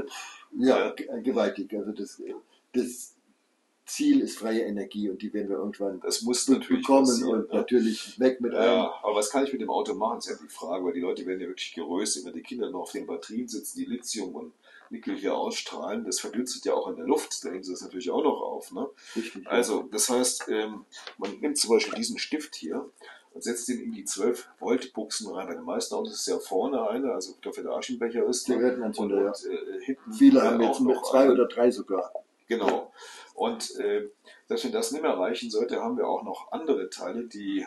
Ja, Ja, gewaltig. Also das Ziel ist freie Energie und die werden wir irgendwann das muss natürlich bekommen passieren. und Ne? natürlich weg mit allem. Ja, aber was kann ich mit dem Auto machen, ist ja die Frage, weil die Leute werden ja wirklich geröstet, wenn die Kinder noch auf den Batterien sitzen, die Lithium und Nickel hier ausstrahlen, das verdünstet ja auch in der Luft, da hängen sie das natürlich auch noch auf. Ne? Richtig, ja. Also, das heißt, man nimmt zum Beispiel diesen Stift hier und setzt den in die 12 Volt Buchsen rein. Bei den meisten Autos ist ja vorne eine, also dafür der Aschenbecher ist, ne? Zigarettenanzünder, ja. Hinten Viele haben jetzt auch mit noch 2 eine. oder 3 sogar. Genau. Und dass wir das nicht mehr erreichen sollte, haben wir auch noch andere Teile, die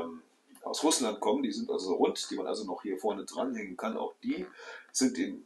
aus Russland kommen. Die sind also so rund, die man also noch hier vorne dranhängen kann. Auch die sind in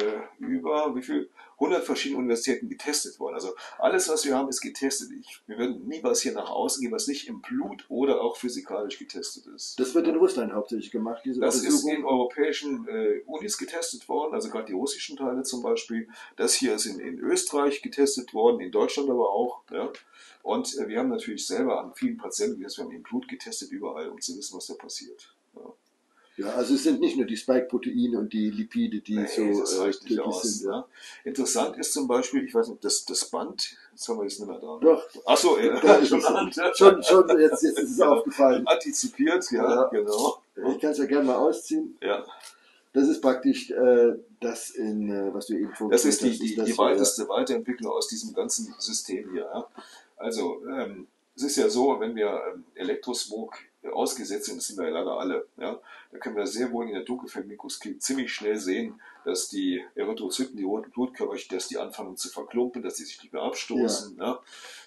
über wie viel 100 verschiedenen Universitäten getestet worden. Also alles, was wir haben, ist getestet. Wir würden nie was hier nach außen geben, was nicht im Blut oder auch physikalisch getestet ist. Das wird in Russland hauptsächlich gemacht, diese Das ist in Untersuchung. europäischen Unis getestet worden, also gerade die russischen Teile zum Beispiel. Das hier ist in Österreich getestet worden, in Deutschland aber auch. Ja. Und wir haben natürlich selber an vielen Patienten, wir haben im Blut getestet überall, um zu wissen, was da passiert. Ja. Ja, also es sind nicht nur die Spike-Proteine und die Lipide, die Nee, so das reicht nicht tödlich aus. sind. Ja. Ne? Interessant ist zum Beispiel, ich weiß nicht, das Band, jetzt haben wir jetzt nicht mehr da. Ne? Doch, Achso, da ist es schon jetzt ist es aufgefallen. antizipiert, ja, Ja. genau. Ich kann es ja gerne mal ausziehen. Ja. Das ist praktisch das, was du eben Das vorgestellt ist hast. die Das, weiteste Weiterentwicklung aus diesem ganzen System hier. Ja. Also, es ist ja so, wenn wir Elektrosmog ausgesetzt sind, das sind wir ja leider alle, ja, da können wir sehr wohl in der Dunkelfeldmikroskopie ziemlich schnell sehen, dass die Erythrozyten, die roten Blutkörperchen, dass die anfangen zu verklumpen, dass die sich nicht mehr abstoßen. Ja.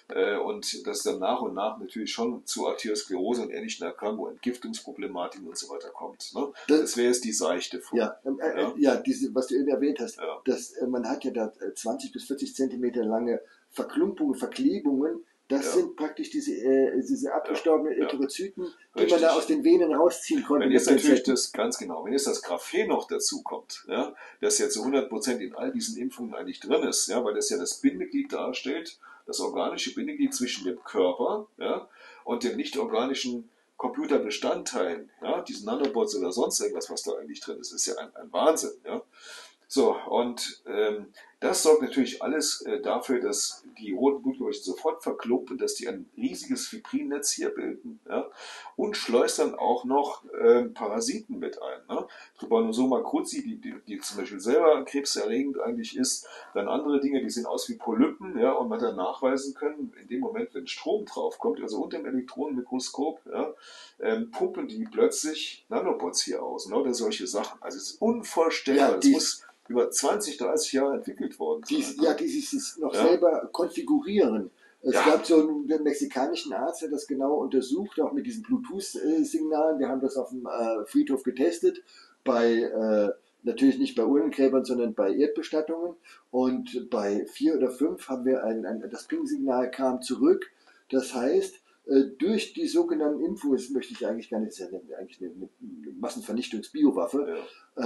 Und dass dann nach und nach natürlich schon zu Arteriosklerose und ähnlichen Erkrankungen, Entgiftungsproblematiken und so weiter kommt. Ne? Das wäre jetzt die seichte Form. ja, was du eben erwähnt hast, Ja. man hat ja da 20 bis 40 Zentimeter lange Verklumpungen, Verklebungen. Das sind praktisch diese abgestorbenen Erythrozyten, die man da aus den Venen rausziehen konnte. Wenn jetzt natürlich wenn jetzt das Graphen noch dazu kommt, ja, das ja zu 100% in all diesen Impfungen eigentlich drin ist, ja, weil das ja das Bindeglied darstellt, das organische Bindeglied zwischen dem Körper, ja, und den nicht-organischen Computerbestandteilen, ja, diesen Nanobots oder sonst irgendwas, was da eigentlich drin ist, ist ja ein Wahnsinn. Ja. So, und das sorgt natürlich alles dafür, dass die roten Blutkörperchen sofort verklumpen, dass die ein riesiges Fibrinnetz hier bilden, ja, und schleust dann auch noch Parasiten mit ein. Ne? Trypanosoma cruzi, die zum Beispiel selber krebserregend eigentlich ist, dann andere Dinge, die sehen aus wie Polypen, ja, und man dann nachweisen können, in dem Moment, wenn Strom draufkommt, also unter dem Elektronenmikroskop, ja, pumpen die plötzlich Nanobots hier aus, ne, oder solche Sachen. Also es ist unvorstellbar. Ja, das muss über 20, 30 Jahre entwickelt worden sein. Die sich noch selber konfigurieren. Es gab so einen mexikanischen Arzt, der das genau untersucht, auch mit diesen Bluetooth-Signalen. Wir haben das auf dem Friedhof getestet, natürlich nicht bei Urnengräbern, sondern bei Erdbestattungen. Und bei 4 oder 5 haben wir das Ping-Signal kam zurück. Das heißt, durch die sogenannten Impfungen, das möchte ich eigentlich gar nicht sagen, eigentlich eine Massenvernichtungs-Biowaffe,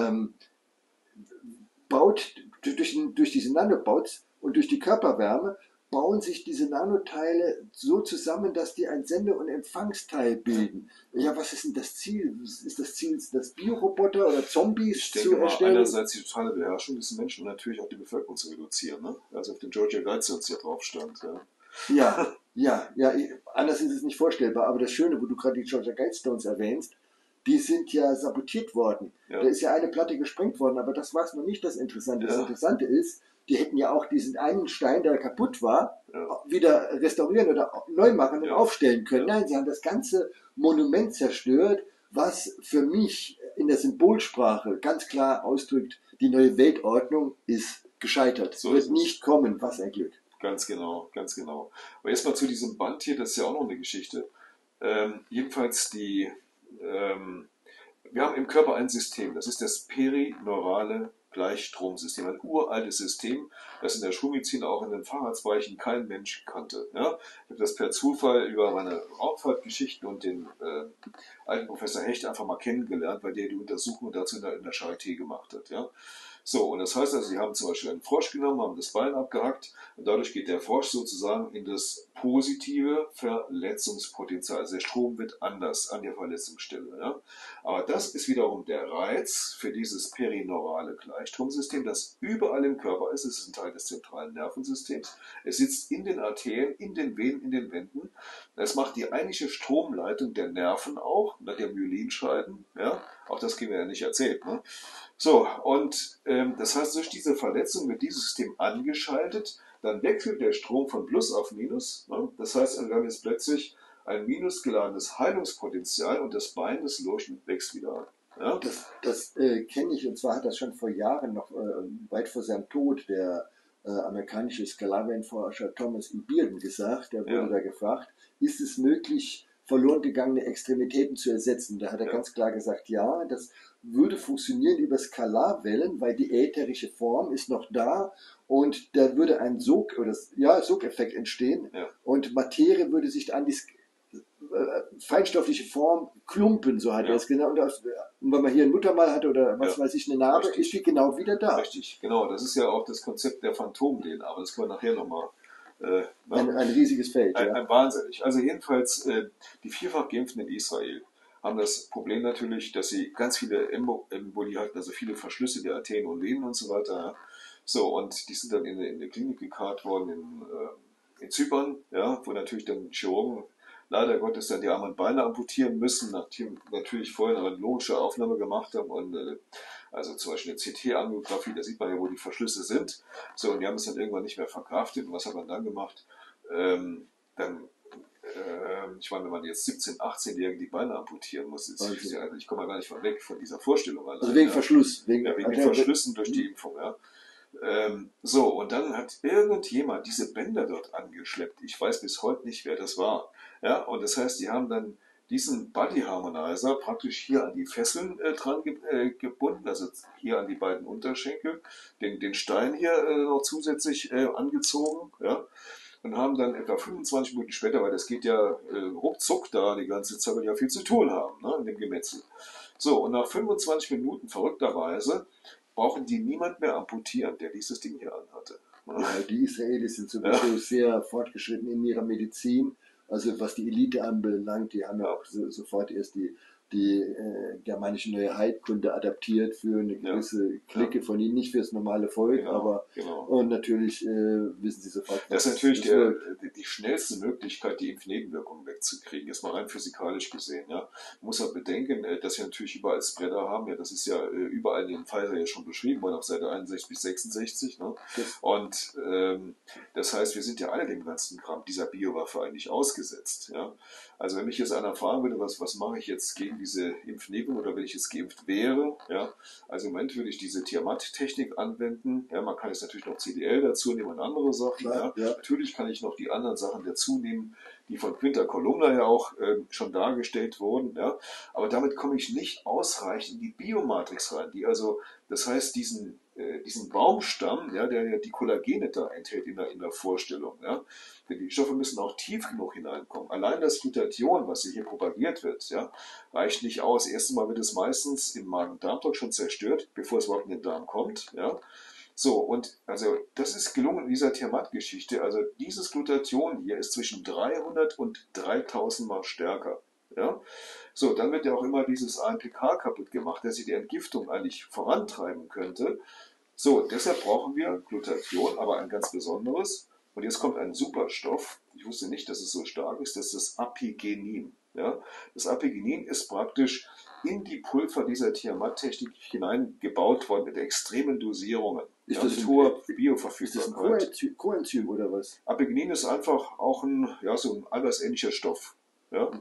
baut durch diese Nanobots und durch die Körperwärme bauen sich diese Nanoteile so zusammen, dass die ein Sende- und Empfangsteil bilden. Ja, was ist denn das Ziel? Ist das Ziel, das Bioroboter oder Zombies zu erstellen? Einerseits die totale Beherrschung des Menschen und natürlich auch die Bevölkerung zu reduzieren. Ne? Also auf den Georgia Guidestones hier drauf stand. Ja, anders ist es nicht vorstellbar. Aber das Schöne, wo du gerade die Georgia Guidestones erwähnst, die sind ja sabotiert worden. Ja. Da ist ja eine Platte gesprengt worden, aber das war noch nicht das Interessante. Das Interessante ist, die hätten ja auch diesen einen Stein, der kaputt war, wieder restaurieren oder neu machen und aufstellen können. Nein, sie haben das ganze Monument zerstört, was für mich in der Symbolsprache ganz klar ausdrückt, die neue Weltordnung ist gescheitert. So wird nicht kommen, was ein Glück. Ganz genau, ganz genau. Aber erstmal zu diesem Band hier, das ist ja auch noch eine Geschichte. Jedenfalls wir haben im Körper ein System, das ist das perineurale Gleichstromsystem, ein uraltes System, das in der Schulmedizin auch in den Facharztbereichen kein Mensch kannte. Ja? Ich habe das per Zufall über meine Raumfahrtgeschichten und den alten Professor Hecht einfach mal kennengelernt, weil der die Untersuchung dazu in der Charité gemacht hat. Ja? So, und das heißt also, sie haben zum Beispiel einen Frosch genommen, haben das Bein abgehackt und dadurch geht der Frosch sozusagen in das positive Verletzungspotenzial. Also der Strom wird anders an der Verletzungsstelle. Ja? Aber das ist wiederum der Reiz für dieses perinaurale Gleichstromsystem, das überall im Körper ist. Es ist ein Teil des zentralen Nervensystems. Es sitzt in den Arterien, in den Venen, in den Wänden. Es macht die eigentliche Stromleitung der Nerven auch, der Myelinscheiden. Ja? Auch das kriegen wir ja nicht erzählt. Ne? So, und das heißt, durch diese Verletzung wird dieses System angeschaltet, dann wechselt der Strom von Plus auf Minus. Ne? Das heißt, wir haben jetzt plötzlich ein minusgeladenes Heilungspotenzial und das Bein des Lurchen wächst wieder an. Ja? Das kenne ich, und zwar hat das schon vor Jahren, noch weit vor seinem Tod, der amerikanische Skalarwellenforscher Thomas E. Bearden gesagt. Der wurde da gefragt, ist es möglich, verloren gegangene Extremitäten zu ersetzen? Da hat er ganz klar gesagt, ja, das würde funktionieren über Skalarwellen, weil die ätherische Form ist noch da und da würde ein Sogeffekt entstehen und Materie würde sich an die feinstoffliche Form klumpen, so hat er es genannt. Und wenn man hier ein Muttermal hat oder was weiß ich, eine Narbe, ist die genau wieder da. Richtig, genau. Das ist ja auch das Konzept der Phantom-DNA, aber das können wir nachher nochmal. Ein riesiges Feld. Ein wahnsinnig. Also jedenfalls, die vierfach Geimpften in Israel haben das Problem natürlich, dass sie ganz viele Embolie hatten, also viele Verschlüsse der Arterien und Venen und so weiter. Ja. So, und die sind dann in eine Klinik gekarrt worden in Zypern, ja, wo natürlich dann Chirurgen leider Gottes dann die Arme und Beine amputieren müssen, nachdem natürlich vorher eine radiologische Aufnahme gemacht haben und also zum Beispiel eine CT-Angiografie, da sieht man ja, wo die Verschlüsse sind. So, und die haben es dann irgendwann nicht mehr verkraftet. Und was hat man dann gemacht? Ich meine, wenn man jetzt 17-, 18-Jährigen die Beine amputieren muss, ich komme gar nicht von weg von dieser Vorstellung allein. Also wegen Verschluss. Wegen den Verschlüssen durch die Impfung, ja. So, und dann hat irgendjemand diese Bänder dort angeschleppt. Ich weiß bis heute nicht, wer das war. Ja, und das heißt, die haben dann diesen Body Harmonizer praktisch hier an die Fesseln dran gebunden, also hier an die beiden Unterschenkel, den Stein hier noch zusätzlich angezogen, ja, und haben dann etwa 25 Minuten später, weil das geht ja ruckzuck da die ganze Zeit, weil die ja viel zu tun haben, ne, in dem Gemetzel. So, und nach 25 Minuten verrückterweise brauchen die niemand mehr amputieren, der dieses Ding hier anhatte. Ja, die Israelis sind sowieso sehr fortgeschritten in ihrer Medizin. Also was die Elite anbelangt, die haben ja auch sofort erst die germanische neue Heilkunde adaptiert für eine gewisse Clique von ihnen, nicht für das normale Volk, aber und natürlich wissen sie sofort, das ist natürlich die schnellste Möglichkeit, die Impfnebenwirkungen wegzukriegen, ist mal rein physikalisch gesehen. Ja. Man muss halt bedenken, dass wir natürlich überall Spreader haben, ja, das ist ja überall in den Pfizer ja schon beschrieben worden, auf Seite 61 bis 66. Ne? Und das heißt, wir sind ja alle dem ganzen Kram dieser Biowaffe eigentlich ausgesetzt. Ja. Also wenn mich jetzt einer fragen würde, was mache ich jetzt gegen diese Impfnebenwirkung oder wenn ich jetzt geimpft wäre, ja, also im Moment würde ich diese Tiamat-Technik anwenden. Ja, man kann jetzt natürlich noch CDL dazu nehmen und andere Sachen. Ja. Natürlich kann ich noch die anderen Sachen dazu nehmen, die von Quinta Columna ja auch schon dargestellt wurden. Ja. Aber damit komme ich nicht ausreichend in die Biomatrix rein, die also, das heißt, diesen Baumstamm, ja, der die Kollagene da enthält in der Vorstellung. Ja. Die Stoffe müssen auch tief genug hineinkommen. Allein das Glutathion, was hier propagiert wird, ja, reicht nicht aus. Erstens mal wird es meistens im Magen-Darm-Trakt schon zerstört, bevor es überhaupt in den Darm kommt. Ja. So, und also das ist gelungen in dieser Tiamat-Geschichte. Also dieses Glutathion hier ist zwischen 300 und 3000 Mal stärker. Ja. So, dann wird ja auch immer dieses AMPK kaputt gemacht, dass sie die Entgiftung eigentlich vorantreiben könnte. So, deshalb brauchen wir Glutathion, aber ein ganz besonderes. Und jetzt kommt ein Superstoff. Ich wusste nicht, dass es so stark ist. Das ist das Apigenin. Ja? Das Apigenin ist praktisch in die Pulver dieser Tiamat-Technik hineingebaut worden mit extremen Dosierungen. Ist das mit hoher Bioverfügbarkeit. Ist das ein Coenzym oder was? Apigenin ist einfach auch so ein eiweißähnlicher Stoff. Ja?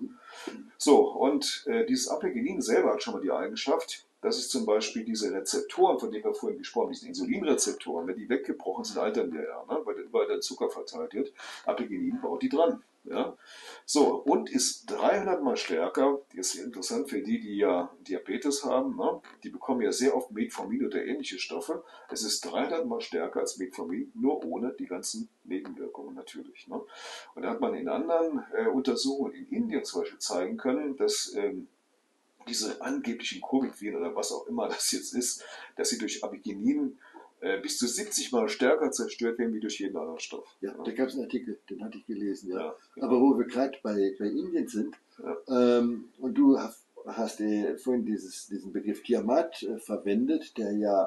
So, und dieses Apigenin selber hat schon mal die Eigenschaft, dass es zum Beispiel diese Rezeptoren, von denen wir vorhin gesprochen haben, diese Insulinrezeptoren, wenn die weggebrochen sind, altern wir ja, ne, weil überall der Zucker verteilt wird. Apigenin baut die dran. Ja. So, und ist 300 Mal stärker, das ist interessant für die ja Diabetes haben, ne, die bekommen ja sehr oft Metformin oder ähnliche Stoffe. Es ist 300 Mal stärker als Metformin, nur ohne die ganzen Nebenwirkungen natürlich. Ne. Und da hat man in anderen Untersuchungen in Indien zum Beispiel zeigen können, dass diese angeblichen Covid-Viren oder was auch immer das jetzt ist, dass sie durch Abiginin bis zu 70 Mal stärker zerstört werden wie durch jeden anderen Stoff. Ja, da gab es einen Artikel, den hatte ich gelesen, ja. Ja, Aber genau. wo wir gerade bei Indien sind, Ja, und du hast vorhin diesen Begriff Tiamat verwendet, der ja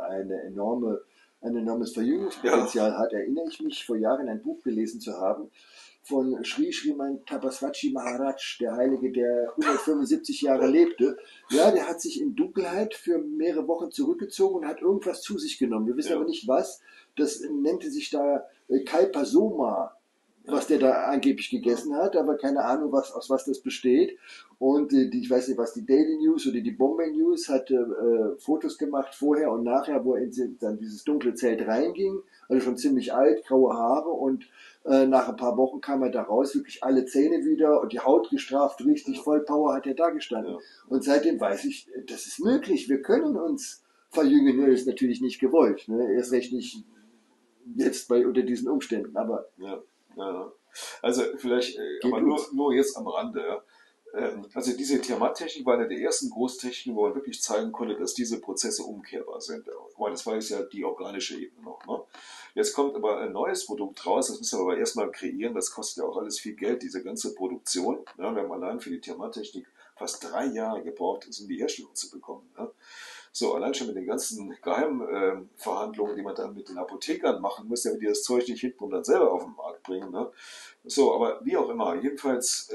ein enormes ja, Verjüngungspotenzial hat, erinnere ich mich, vor Jahren ein Buch gelesen zu haben von Sri Sriman Tapasvaci Maharaj, der Heilige, der 175 Jahre lebte. Ja, der hat sich in Dunkelheit für mehrere Wochen zurückgezogen und hat irgendwas zu sich genommen. Wir wissen aber ja, nicht was. Das nannte sich da Kalpa Soma, ja, was der da angeblich gegessen hat, aber keine Ahnung, aus was das besteht. Und ich weiß nicht, was die Daily News oder die Bombay News hat Fotos gemacht vorher und nachher, wo er in dann dieses dunkle Zelt reinging, also schon ziemlich alt, graue Haare und nach ein paar Wochen kam er da raus, wirklich alle Zähne wieder und die Haut gestraft, richtig ja, voll Power hat er da gestanden. ja, Und seitdem weiß ich, das ist möglich, wir können uns verjüngen, nur ist natürlich nicht gewollt, ne? Erst recht nicht jetzt unter diesen Umständen, aber ja, ja. Also vielleicht, geht aber uns. nur jetzt am Rande. Ja. Also diese Tiamat-Technik war eine der ersten Großtechniken, wo man wirklich zeigen konnte, dass diese Prozesse umkehrbar sind. Weil das war jetzt ja die organische Ebene noch. Ne? Jetzt kommt aber ein neues Produkt raus, das müssen wir aber erstmal kreieren, das kostet ja auch alles viel Geld, diese ganze Produktion. Ja, wir haben allein für die Tiamat-Technik fast 3 Jahre gebraucht, um die Herstellung zu bekommen. Ja. So, allein schon mit den ganzen Geheimverhandlungen, die man dann mit den Apothekern machen muss, damit die das Zeug nicht hinten und dann selber auf den Markt bringen. Ne? So, aber wie auch immer, jedenfalls,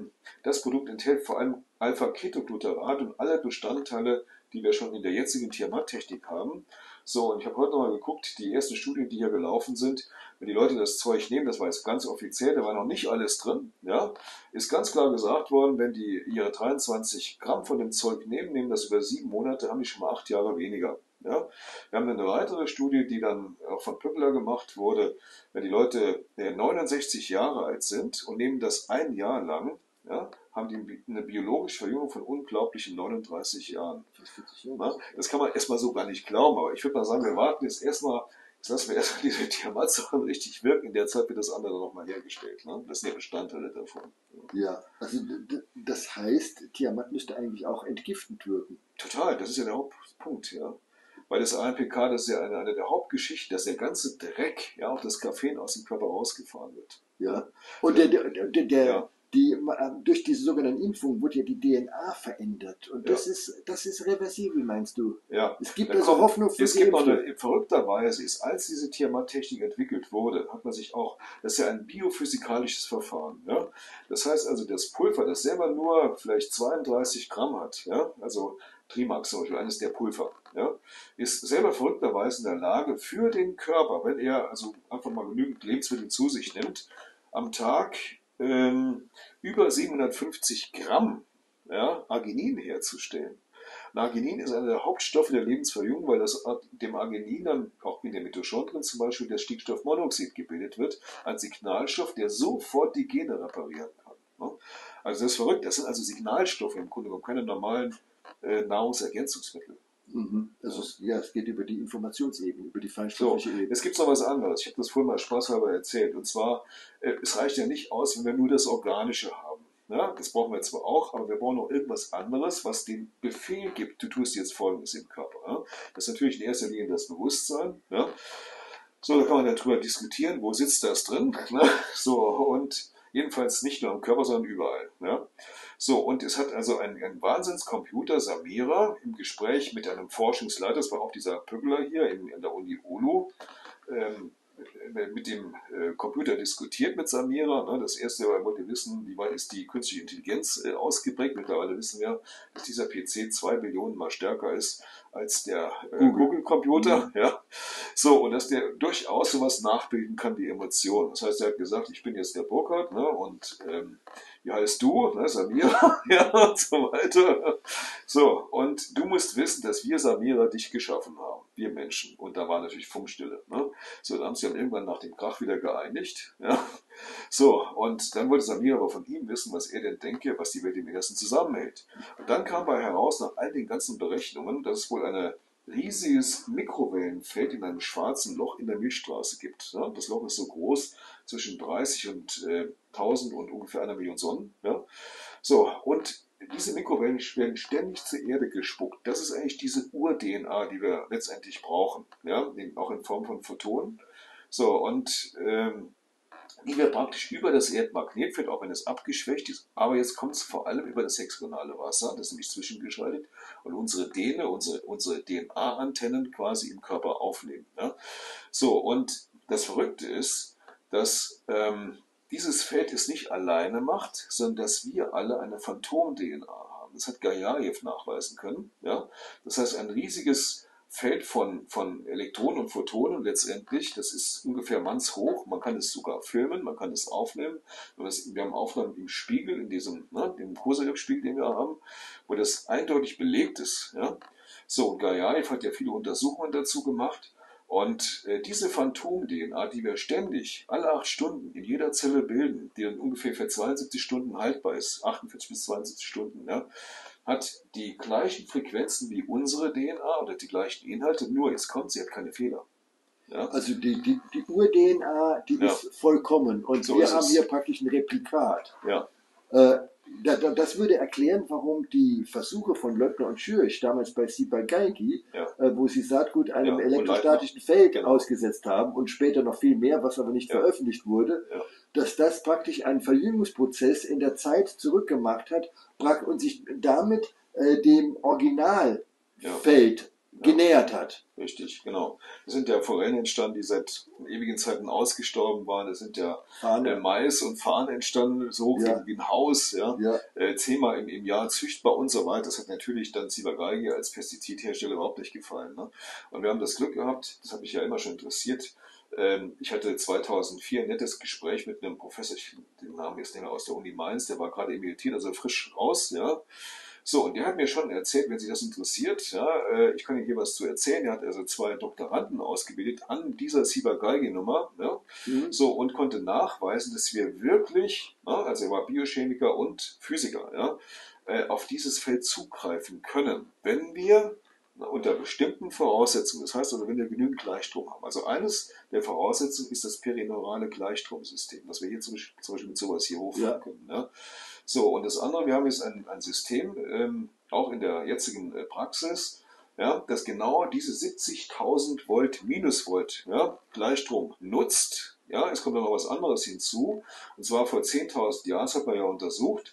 das Produkt enthält vor allem Alpha-Ketogluterat und alle Bestandteile, die wir schon in der jetzigen Tiamat-Technik haben. So, und ich habe heute nochmal geguckt, die ersten Studien, die hier gelaufen sind, wenn die Leute das Zeug nehmen, das war jetzt ganz offiziell, da war noch nicht alles drin, ja, ist ganz klar gesagt worden, wenn die ihre 23 Gramm von dem Zeug nehmen das über 7 Monate, haben die schon mal 8 Jahre weniger. Ja. Wir haben dann eine weitere Studie, die dann auch von Pöppler gemacht wurde, wenn die Leute 69 Jahre alt sind und nehmen das 1 Jahr lang, ja, haben die eine biologische Verjüngung von unglaublichen 39 Jahren. Ja, das kann man erstmal so gar nicht glauben, aber ich würde mal sagen, wir warten jetzt erstmal, jetzt lassen wir erstmal diese Tiamat-Sachen richtig wirken, in der Zeit wird das andere nochmal hergestellt. Ne? Das sind ja Bestandteile davon. Ja, also das heißt, Tiamat müsste eigentlich auch entgiftend wirken. Total, das ist ja der Hauptpunkt, ja. Weil das AMPK, das ist ja eine der Hauptgeschichten, dass der ganze Dreck, ja, auch das Koffein aus dem Körper rausgefahren wird. Ja. Ja, Und ja, durch diese sogenannten Impfungen wird ja die DNA verändert. Und ja. das ist reversibel, meinst du? Ja, Es gibt da also kommt, Hoffnung für es gibt noch Geimpfte. eine, verrückterweise ist, als diese Tiamat-Technik entwickelt wurde, hat man sich auch, das ist ja ein biophysikalisches Verfahren. Ja? Das heißt also, das Pulver, das selber nur vielleicht 32 Gramm hat, ja? Also Trimax zum Beispiel, eines der Pulver, ja? Ist selber verrückterweise in der Lage, für den Körper, wenn er also einfach mal genügend Lebensmittel zu sich nimmt, am Tag über 750 Gramm, ja, Arginin herzustellen. Und Arginin ist einer der Hauptstoffe der Lebensverjüngung, weil das dem Arginin dann auch in den Mitochondrien zum Beispiel das Stickstoffmonoxid gebildet wird, ein Signalstoff, der sofort die Gene reparieren kann. Ne? Also das ist verrückt. Das sind also Signalstoffe im Grunde genommen, keine normalen Nahrungsergänzungsmittel. Mhm. Also Ja. es geht über die Informationsebene, über die So, feinstoffliche Ebene. jetzt gibt es noch was anderes. Ich habe das vorhin mal spaßhalber erzählt. Und zwar, es reicht ja nicht aus, wenn wir nur das Organische haben. Ja, das brauchen wir zwar auch, aber wir brauchen noch irgendwas anderes, was den Befehl gibt, du tust jetzt Folgendes im Körper. Ja. Das ist natürlich in erster Linie das Bewusstsein. Ja. So, da kann man dann drüber diskutieren, wo sitzt das drin. Ne? So, und jedenfalls nicht nur im Körper, sondern überall. Ja. So, und es hat also ein Wahnsinnscomputer, Samira, im Gespräch mit einem Forschungsleiter, das war auch dieser Pöckler hier in der Uni Ulu, ähm, mit dem Computer diskutiert mit Samira. Ne? Das erste, er wollte wissen, wie weit ist die künstliche Intelligenz ausgeprägt. Mittlerweile wissen wir, dass dieser PC 2 Billionen mal stärker ist als der Google-Computer. Mhm. Ja? So, und dass der durchaus sowas nachbilden kann wie Emotionen. Das heißt, er hat gesagt, ich bin jetzt der Burkhard, ne? Und wie heißt du? Ne? Samira, ja, und so weiter. So, und du musst wissen, dass wir Samira dich geschaffen haben, wir Menschen. Und da war natürlich Funkstille. Ne? So, dann haben sie dann irgendwann nach dem Krach wieder geeinigt. Ja? So, und dann wollte Samira aber von ihm wissen, was er denn denke, was die Welt im Ersten zusammenhält. Und dann kam bei heraus, nach all den ganzen Berechnungen, dass es wohl ein riesiges Mikrowellenfeld in einem schwarzen Loch in der Milchstraße gibt. Ja? Das Loch ist so groß, zwischen 30 und 1000 und ungefähr 1 Million Sonnen. Ja? So, und diese Mikrowellen werden ständig zur Erde gespuckt. Das ist eigentlich diese Ur-DNA, die wir letztendlich brauchen, ja, auch in Form von Photonen. So, und die wir praktisch über das Erdmagnetfeld, auch wenn es abgeschwächt ist, aber jetzt kommt es vor allem über das hexagonale Wasser, das ist nämlich zwischengeschaltet, und unsere unsere DNA-Antennen quasi im Körper aufnehmen. Ja. So, und das Verrückte ist, dass dieses Feld es nicht alleine macht, sondern dass wir alle eine Phantom-DNA haben. Das hat Gajajew nachweisen können. Ja? Das heißt, ein riesiges Feld von Elektronen und Photonen letztendlich, das ist ungefähr mannshoch. Man kann es sogar filmen, man kann es aufnehmen. Wir haben Aufnahmen im Spiegel, in dem Kosellev-Spiegel, den wir haben, wo das eindeutig belegt ist. Ja? So, und Gajajew hat ja viele Untersuchungen dazu gemacht. Und diese Phantom-DNA, die wir ständig alle 8 Stunden in jeder Zelle bilden, die dann ungefähr für 72 Stunden haltbar ist, 48 bis 72 Stunden, ja, hat die gleichen Frequenzen wie unsere DNA oder die gleichen Inhalte, nur jetzt kommt, sie hat keine Fehler. Ja? Also die Ur-DNA, die Ja. ist vollkommen. Und So wir ist haben es. hier praktisch ein Replikat. Ja, Das würde erklären, warum die Versuche von Löckner und Schürch damals bei Ciba-Geigy, ja, wo sie Saatgut einem und elektrostatischen Feld genau. ausgesetzt haben und später noch viel mehr, was aber nicht Ja. veröffentlicht wurde, Ja. dass das praktisch einen Verjüngungsprozess in der Zeit zurückgemacht hat und sich damit dem Originalfeld genähert hat. Richtig, genau. Das sind ja Forellen entstanden, die seit ewigen Zeiten ausgestorben waren. Das sind ja Mais und Farne entstanden, so wie ein Haus, ja. 10-mal im Jahr züchtbar und so weiter. Das hat natürlich dann Ciba-Geigy als Pestizidhersteller überhaupt nicht gefallen. Ne? Und wir haben das Glück gehabt, das hat mich ja immer schon interessiert. Ich hatte 2004 ein nettes Gespräch mit einem Professor, den Namen jetzt nicht mehr, aus der Uni Mainz, der war gerade emeritiert, also frisch raus, ja. So, und der hat mir schon erzählt, wenn Sie das interessiert, ja, ich kann Ihnen hier was zu erzählen. Er hat also 2 Doktoranden ausgebildet an dieser Ciba-Geigy-Nummer, ja, so, und konnte nachweisen, dass wir wirklich, ja, also er war Biochemiker und Physiker, ja, auf dieses Feld zugreifen können, wenn wir unter bestimmten Voraussetzungen, das heißt also, wenn wir genügend Gleichstrom haben. Also eines der Voraussetzungen ist das perineurale Gleichstromsystem, was wir hier zum Beispiel mit sowas hier hochfahren können. Ja. So, und das andere, wir haben jetzt ein System, auch in der jetzigen Praxis, ja, das genau diese 70.000 Volt, Minusvolt, ja, Gleichstrom nutzt. Ja, es kommt dann noch was anderes hinzu. Und zwar vor 10.000 Jahren, das hat man ja untersucht,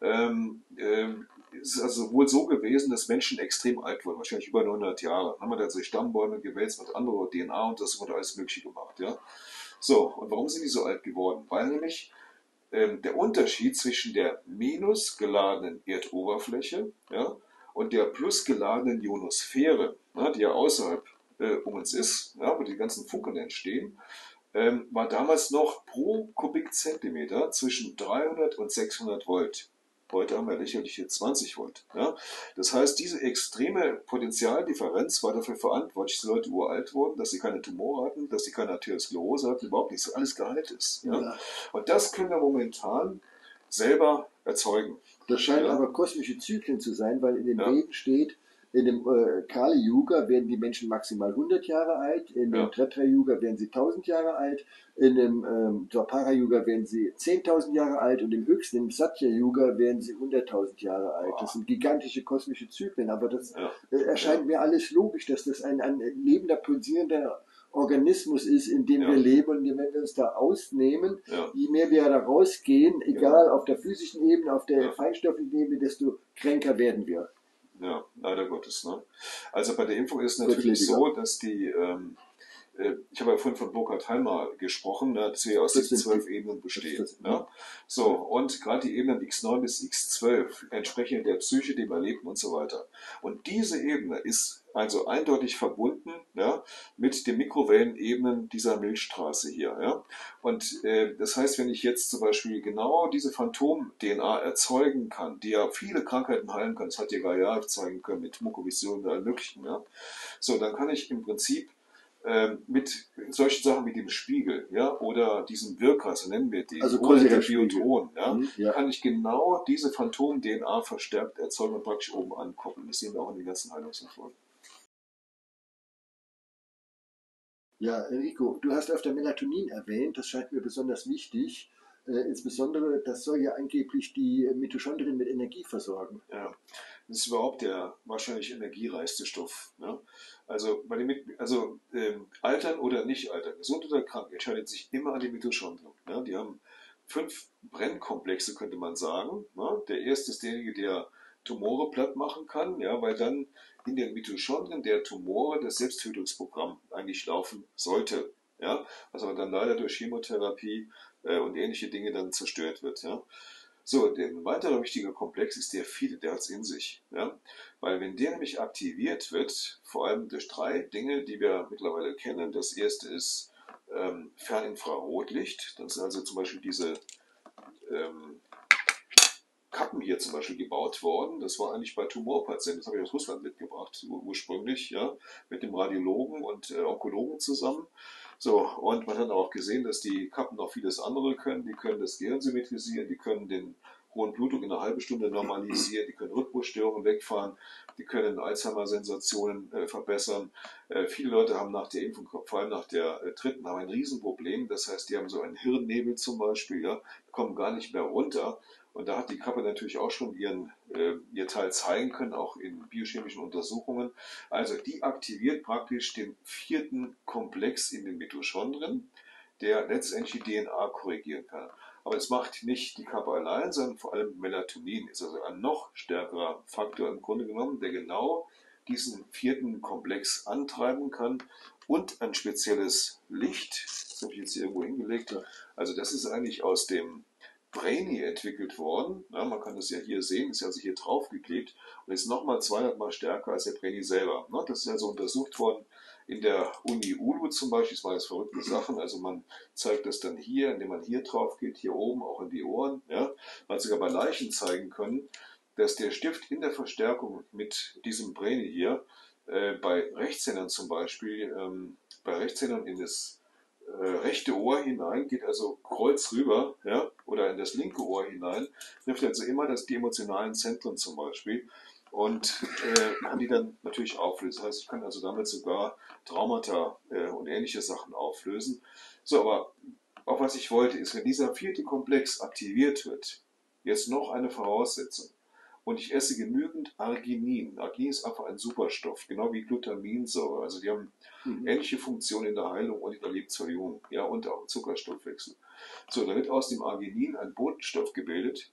ist es also wohl so gewesen, dass Menschen extrem alt wurden, wahrscheinlich über 100 Jahre. Dann haben wir da so Stammbäume gewälzt mit andere DNA-Untersuchungen und alles Mögliche gemacht. Ja. So, und warum sind die so alt geworden? Weil nämlich der Unterschied zwischen der minus geladenen Erdoberfläche, ja, und der plus geladenen Ionosphäre, ja, die ja außerhalb um uns ist, ja, wo die ganzen Funken entstehen, war damals noch pro Kubikzentimeter zwischen 300 und 600 Volt. Heute haben wir lächerliche 20 Volt. Ja? Das heißt, diese extreme Potentialdifferenz war dafür verantwortlich, dass die Leute uralt wurden, dass sie keine Tumore hatten, dass sie keine Arteriosklerose hatten, überhaupt nichts, dass alles geheilt ist. Ja? Und das können wir momentan selber erzeugen. Das scheint aber kosmische Zyklen zu sein, weil in den Veden steht, in dem Kali Yuga werden die Menschen maximal 100 Jahre alt, in dem Treta Yuga werden sie 1000 Jahre alt, in dem Dwapara Yuga werden sie 10.000 Jahre alt und im höchsten, im Satya Yuga werden sie 100.000 Jahre alt. Das sind gigantische kosmische Zyklen, aber das erscheint mir alles logisch, dass das ein lebender, pulsierender Organismus ist, in dem wir leben, und wenn wir uns da ausnehmen, je mehr wir da rausgehen, egal auf der physischen Ebene, auf der feinstofflichen Ebene, desto kränker werden wir. Ja, leider Gottes. Ne? Also bei der Impfung ist es natürlich so, dass die, ich habe ja vorhin von Burkhard Halmer gesprochen, dass wir aus diesen 12 Ebenen bestehen. Ja? So, und gerade die Ebenen X9 bis X12 entsprechen der Psyche, die wir erleben und so weiter. Und diese Ebene ist also eindeutig verbunden, ja, mit den Mikrowellenebenen dieser Milchstraße hier. Ja. Und das heißt, wenn ich jetzt zum Beispiel genau diese Phantom-DNA erzeugen kann, die ja viele Krankheiten heilen kann, das hat ja Gaia zeigen können mit Mukovisionen und allem Möglichen, ja, so, dann kann ich im Prinzip mit solchen Sachen wie dem Spiegel, ja, oder diesem Wirker, so nennen wir den, also oder dem Biotron, kann ich genau diese Phantom-DNA verstärkt erzeugen und praktisch oben ankoppeln. Das sehen wir auch in den ganzen Heilungserfolgen. Ja, Enrico, du hast öfter Melatonin erwähnt, das scheint mir besonders wichtig. Insbesondere, das soll ja angeblich die Mitochondrien mit Energie versorgen. Ja, das ist überhaupt der wahrscheinlich energiereichste Stoff. Ne? Also, altern oder nicht altern, gesund oder krank, entscheidet sich immer an die Mitochondrien. Ne? Die haben 5 Brennkomplexe, könnte man sagen. Ne? Der erste ist derjenige, der Tumore platt machen kann, ja, weil dann in den Mitochondrien der Tumore das Selbsttötungsprogramm eigentlich laufen sollte. Ja? Was aber dann leider durch Chemotherapie und ähnliche Dinge dann zerstört wird. Ja? So, ein weiterer wichtiger Komplex ist der viele, der hat es in sich. Ja? Weil wenn der nämlich aktiviert wird, vor allem durch 3 Dinge, die wir mittlerweile kennen. Das erste ist Ferninfrarotlicht. Das sind also zum Beispiel diese ähm, Kappen hier zum Beispiel gebaut worden. Das war eigentlich bei Tumorpatienten, das habe ich aus Russland mitgebracht, ursprünglich, ja, mit dem Radiologen und Onkologen zusammen. So, und man hat auch gesehen, dass die Kappen noch vieles andere können. Die können das Gehirn symmetrisieren, die können den hohen Blutdruck in einer halben Stunde normalisieren, die können Rhythmusstörungen wegfahren, die können Alzheimer-Sensationen verbessern. Viele Leute haben nach der Impfung, vor allem nach der dritten, haben ein Riesenproblem. Das heißt, die haben so einen Hirnnebel zum Beispiel, ja, kommen gar nicht mehr runter. Und da hat die Kappe natürlich auch schon ihr Teil zeigen können, auch in biochemischen Untersuchungen. Also die aktiviert praktisch den 4. Komplex in den Mitochondrien, der letztendlich die DNA korrigieren kann. Aber es macht nicht die Kappe allein, sondern vor allem Melatonin ist also ein noch stärkerer Faktor im Grunde genommen, der genau diesen 4. Komplex antreiben kann und ein spezielles Licht, das habe ich jetzt hier irgendwo hingelegt, also das ist eigentlich aus dem Brainy entwickelt worden. Ja, man kann das ja hier sehen, ist ja also hier draufgeklebt und ist nochmal 200 Mal stärker als der Brainy selber. Das ist also untersucht worden in der Uni Ulu zum Beispiel. Das waren jetzt verrückte Sachen. Also man zeigt das dann hier, indem man hier drauf geht, hier oben auch in die Ohren. Ja. Man hat sogar bei Leichen zeigen können, dass der Stift in der Verstärkung mit diesem Brainy hier bei Rechtshändern zum Beispiel, bei Rechtshändern in das rechte Ohr hinein, geht also kreuz rüber, ja, oder in das linke Ohr hinein, trifft also immer die emotionalen Zentren zum Beispiel und kann die dann natürlich auflösen. Das heißt, ich kann also damit sogar Traumata und ähnliche Sachen auflösen. So, aber auch was ich wollte, ist, wenn dieser 4. Komplex aktiviert wird, jetzt noch eine Voraussetzung. Und ich esse genügend Arginin. Arginin ist einfach ein Superstoff, genau wie Glutaminsäure. Also die haben ähnliche Funktionen in der Heilung und in der Lebensverjüngung, ja, und auch im Zuckerstoffwechsel. So, da wird aus dem Arginin ein Botenstoff gebildet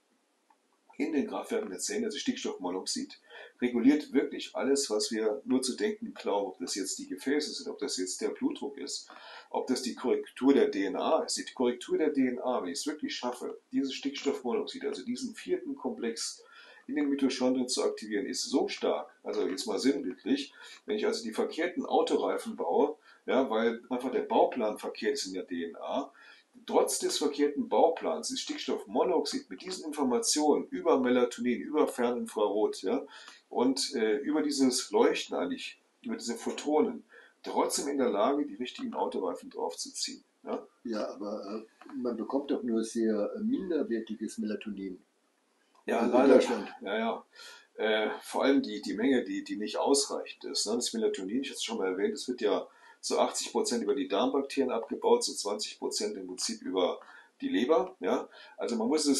in den Kraftwerken der Zähne, also Stickstoffmonoxid, reguliert wirklich alles, was wir nur zu denken glauben, ob das jetzt die Gefäße sind, ob das jetzt der Blutdruck ist, ob das die Korrektur der DNA ist. Die Korrektur der DNA, wenn ich es wirklich schaffe, dieses Stickstoffmonoxid, also diesen 4. Komplex in den Mitochondrien zu aktivieren, ist so stark, also jetzt mal sinnbildlich, wenn ich also die verkehrten Autoreifen baue, ja, weil einfach der Bauplan verkehrt ist in der DNA, trotz des verkehrten Bauplans ist Stickstoffmonoxid mit diesen Informationen über Melatonin, über Ferninfrarot, ja, und über dieses Leuchten eigentlich, über diese Photonen, trotzdem in der Lage, die richtigen Autoreifen draufzuziehen. Ja, Ja, aber man bekommt doch nur sehr minderwertiges Melatonin ja in leider. Deutschland. Ja, ja. Vor allem die Menge, die nicht ausreichend ist. Ne? Das Melatonin, ich hatte es schon mal erwähnt, das wird ja zu 80% über die Darmbakterien abgebaut, zu 20% im Prinzip über die Leber. Ja? Also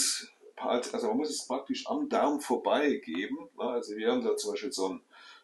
man muss es praktisch am Darm vorbeigeben. Ne? Also wir haben da zum Beispiel so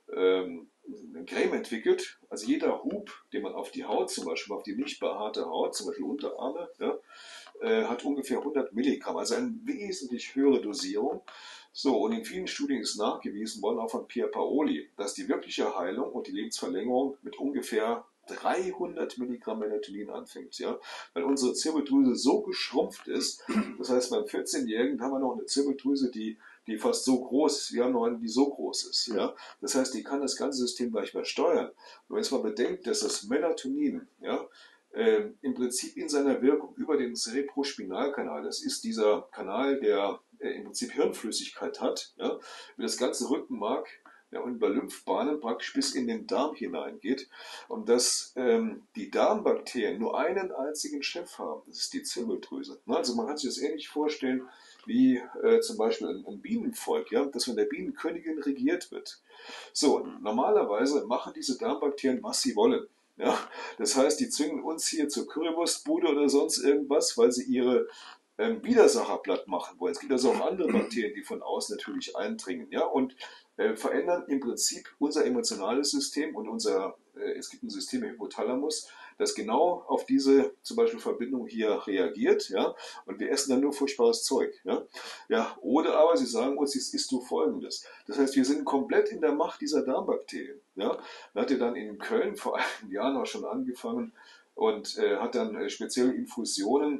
eine Creme entwickelt. Also jeder Hub, den man auf die Haut, zum Beispiel auf die nicht behaarte Haut, zum Beispiel Unterarme, ja, hat ungefähr 100 Milligramm, also eine wesentlich höhere Dosierung. So, und in vielen Studien ist nachgewiesen worden, auch von Pier Paoli, dass die wirkliche Heilung und die Lebensverlängerung mit ungefähr 300 Milligramm Melatonin anfängt, ja, weil unsere Zirbeldrüse so geschrumpft ist. Das heißt, beim 14-Jährigen haben wir noch eine Zirbeldrüse, die fast so groß ist. Wir haben noch eine, die so groß ist, ja. Das heißt, die kann das ganze System gleich mehr steuern. Und wenn es mal bedenkt, dass das Melatonin, ja, im Prinzip in seiner Wirkung über den Cerebrospinalkanal, das ist dieser Kanal, der im Prinzip Hirnflüssigkeit hat, ja, über das ganze Rückenmark, ja, und über Lymphbahnen praktisch bis in den Darm hineingeht und dass die Darmbakterien nur einen einzigen Chef haben, das ist die Zirbeldrüse. Also man kann sich das ähnlich vorstellen wie zum Beispiel ein Bienenvolk, ja, das von der Bienenkönigin regiert wird. So, normalerweise machen diese Darmbakterien, was sie wollen. Ja, das heißt, die zwingen uns hier zur Currywurstbude oder sonst irgendwas, weil sie ihre Widersacher platt machen wollen. Es gibt also auch andere Bakterien, die von außen natürlich eindringen, ja, und verändern im Prinzip unser emotionales System und es gibt ein System im Hypothalamus, das genau auf diese zum Beispiel Verbindung hier reagiert, ja, und wir essen dann nur furchtbares Zeug, ja. Ja, oder aber sie sagen uns, jetzt isst du Folgendes. Das heißt, wir sind komplett in der Macht dieser Darmbakterien, ja. Man hatte dann in Köln vor einigen Jahren auch schon angefangen und hat dann spezielle Infusionen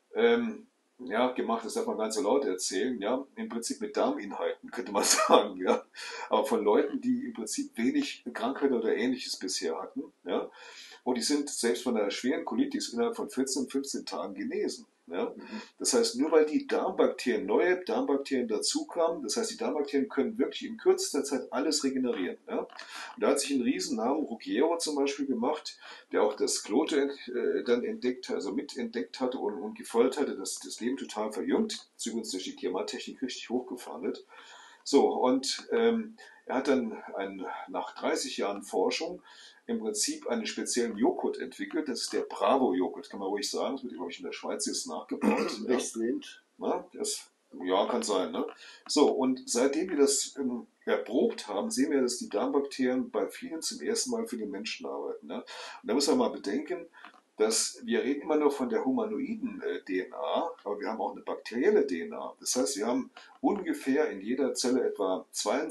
ja, gemacht, das darf man gar nicht so laut erzählen, ja, im Prinzip mit Darminhalten, könnte man sagen, ja, aber von Leuten, die im Prinzip wenig Krankheit oder Ähnliches bisher hatten, ja, und die sind selbst von einer schweren Colitis innerhalb von 14, 15 Tagen genesen. Ja? Das heißt, nur weil die Darmbakterien, neue Darmbakterien dazukamen, das heißt, die Darmbakterien können wirklich in kürzester Zeit alles regenerieren. Ja? Und da hat sich ein Riesennamen, Ruggiero zum Beispiel, gemacht, der auch das Klote dann entdeckt, also mitentdeckt hatte und gefordert hatte, dass das Leben total verjüngt, übrigens durch die Klimatechnik richtig hochgefahren wird. So, und er hat dann nach 30 Jahren Forschung im Prinzip einen speziellen Joghurt entwickelt. Das ist der Bravo-Joghurt, kann man ruhig sagen. Das wird, glaube ich, in der Schweiz jetzt nachgebaut. Rechtslehnt. Ja, ja, kann sein. Ne? So, und seitdem wir das erprobt haben, sehen wir, dass die Darmbakterien bei vielen zum ersten Mal für den Menschen arbeiten. Ne? Und da muss man mal bedenken, dass wir reden immer nur von der humanoiden DNA, aber wir haben auch eine bakterielle DNA. Das heißt, wir haben ungefähr in jeder Zelle etwa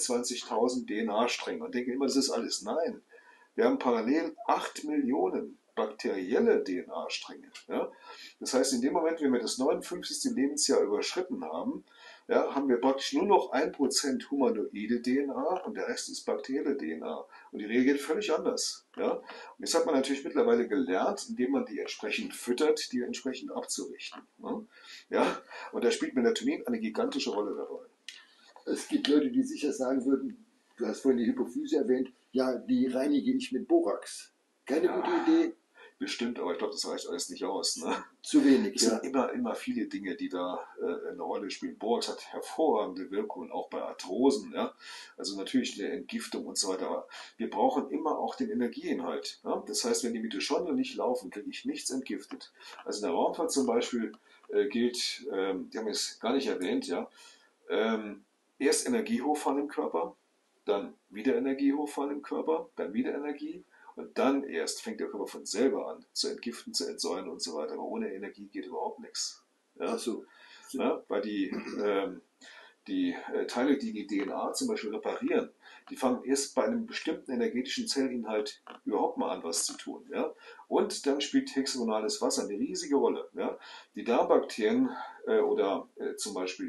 22.000 DNA-Stränge und denken immer, das ist alles. Nein, wir haben parallel 8 Millionen bakterielle DNA-Stränge. Ja? Das heißt, in dem Moment, wenn wir das 59. Lebensjahr überschritten haben, ja, haben wir praktisch nur noch 1% humanoide DNA und der Rest ist bakterielle DNA. Und die reagiert völlig anders. Ja? Und jetzt hat man natürlich mittlerweile gelernt, indem man die entsprechend füttert, die entsprechend abzurichten. Ne? Ja? Und da spielt Melatonin eine gigantische Rolle dabei. Es gibt Leute, die sicher sagen würden, du hast vorhin die Hypophyse erwähnt, ja, die reinige ich mit Borax. Keine gute Idee. Bestimmt, aber ich glaube, das reicht alles nicht aus. Ne? Zu wenig, es sind immer viele Dinge, die da eine Rolle spielen. Borax hat hervorragende Wirkungen, auch bei Arthrosen. Ja? Also natürlich der Entgiftung und so weiter. Aber wir brauchen immer auch den Energieinhalt. Ja? Das heißt, wenn die Mitochondrien nicht laufen, kriege ich nichts entgiftet. Also in der Raumfahrt zum Beispiel gilt, die haben es gar nicht erwähnt, ja, erst Energie hochfahren im Körper, dann wieder Energie hochfahren im Körper, dann wieder Energie. Und dann erst fängt der Körper von selber an zu entgiften, zu entsäuern und so weiter. Aber ohne Energie geht überhaupt nichts. Ja? So. Ja, weil die Teile, die die DNA zum Beispiel reparieren, die fangen erst bei einem bestimmten energetischen Zellinhalt überhaupt mal an, was zu tun. Ja? Und dann spielt hexagonales Wasser eine riesige Rolle. Ja? Die Darmbakterien oder zum Beispiel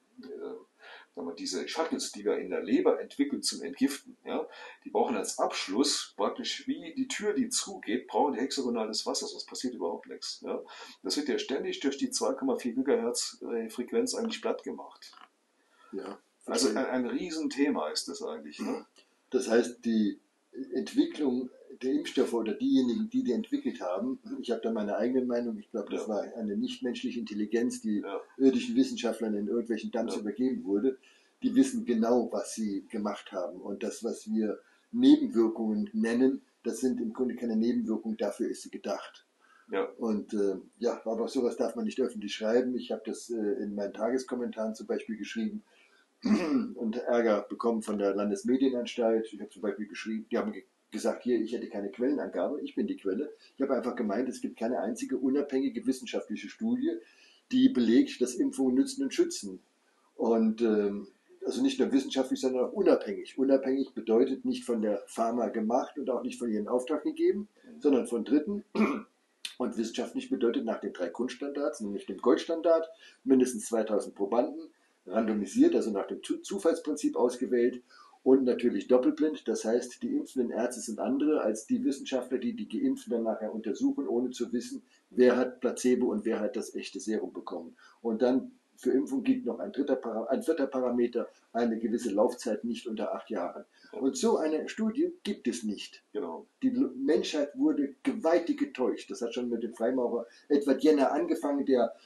diese Shuttles, die wir in der Leber entwickeln zum Entgiften, ja, die brauchen als Abschluss praktisch wie die Tür, die zugeht, brauchen die hexagonales Wasser, sonst passiert überhaupt nichts. Ja. Das wird ja ständig durch die 2,4 Gigahertz Frequenz eigentlich platt gemacht. Ja, also ein Riesenthema ist das eigentlich. Ne? Das heißt, die Entwicklung der Impfstoffe oder diejenigen, die entwickelt haben, ich habe da meine eigene Meinung, ich glaube, das war eine nichtmenschliche Intelligenz, die irdischen Wissenschaftlern in irgendwelchen Dumps übergeben wurde, die wissen genau, was sie gemacht haben. Und das, was wir Nebenwirkungen nennen, das sind im Grunde keine Nebenwirkungen, dafür ist sie gedacht. Ja. Und ja, aber sowas darf man nicht öffentlich schreiben. Ich habe das in meinen Tageskommentaren zum Beispiel geschrieben, und Ärger bekommen von der Landesmedienanstalt. Ich habe zum Beispiel geschrieben, die haben gesagt, hier, ich hätte keine Quellenangabe, ich bin die Quelle. Ich habe einfach gemeint, es gibt keine einzige unabhängige wissenschaftliche Studie, die belegt, dass Impfungen nützen und schützen. Und also nicht nur wissenschaftlich, sondern auch unabhängig. Unabhängig bedeutet nicht von der Pharma gemacht und auch nicht von ihren Auftrag gegeben, sondern von Dritten. Und wissenschaftlich bedeutet nach den 3 Grundstandards, nämlich dem Goldstandard, mindestens 2000 Probanden, randomisiert, also nach dem Zufallsprinzip ausgewählt und natürlich doppelblind. Das heißt, die impfenden Ärzte sind andere als die Wissenschaftler, die die Geimpften dann nachher untersuchen, ohne zu wissen, wer hat Placebo und wer hat das echte Serum bekommen. Und dann für Impfung gilt noch ein vierter Parameter, eine gewisse Laufzeit nicht unter 8 Jahren. Und so eine Studie gibt es nicht. Genau. Die Menschheit wurde gewaltig getäuscht. Das hat schon mit dem Freimaurer Edward Jenner angefangen, der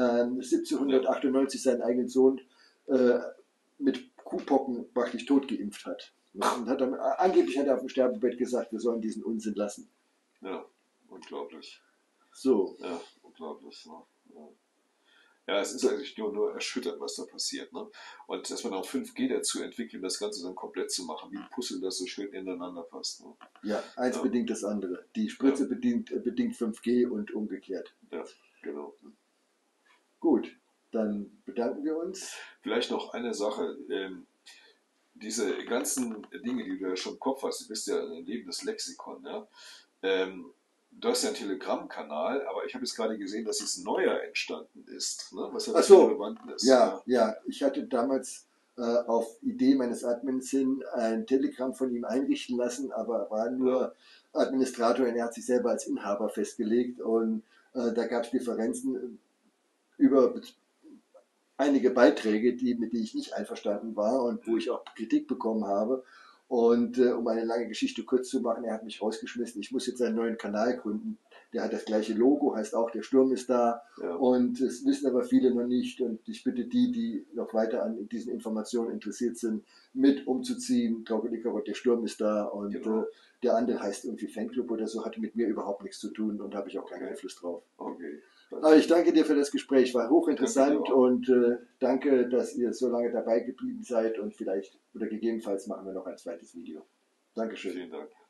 1798 seinen eigenen Sohn mit Kuhpocken praktisch tot geimpft hat. Und hat dann, angeblich hat er auf dem Sterbebett gesagt, wir sollen diesen Unsinn lassen. Ja, unglaublich. So. Ja, unglaublich. Ne? Ja. Ja, es ist eigentlich nur erschütternd, was da passiert. Ne? Und dass man auch 5G dazu entwickelt, das Ganze dann komplett zu machen, wie ein Puzzle, das so schön ineinander passt. Ne? Ja, eins Ja, bedingt das andere. Die ja, Spritze bedingt 5G und umgekehrt. ja, genau. Gut, dann bedanken wir uns. Vielleicht noch eine Sache. Diese ganzen Dinge, die du ja schon im Kopf hast, du bist ja ein lebendes Lexikon. Ja? Du hast ja einen Telegram-Kanal, aber ich habe jetzt gerade gesehen, dass jetzt ein neuer entstanden ist, ne? Was ja Ach viel so, Relevantes. ja, Ja, ja. Ich hatte damals auf Idee meines Admins hin ein Telegramm von ihm einrichten lassen, aber war ja, nur Administrator und er hat sich selber als Inhaber festgelegt und da gab es Differenzen über einige Beiträge, mit denen ich nicht einverstanden war und wo ich auch Kritik bekommen habe. Und um eine lange Geschichte kurz zu machen, er hat mich rausgeschmissen. Ich muss jetzt einen neuen Kanal gründen. Der hat das gleiche Logo, heißt auch, der Sturm ist da. ja, Und es wissen aber viele noch nicht. Und ich bitte die, die noch weiter an diesen Informationen interessiert sind, mit umzuziehen. Traugelickerott, der Sturm ist da. Und genau. der andere heißt irgendwie Fanclub oder so, hatte mit mir überhaupt nichts zu tun und habe ich auch keinen Okay, Einfluss drauf. okay. Aber Dann ich danke dir für das Gespräch, war danke dir hochinteressant auch. und danke, dass ihr so lange dabei geblieben seid und vielleicht oder gegebenenfalls machen wir noch ein zweites Video. Dankeschön. Vielen Dank.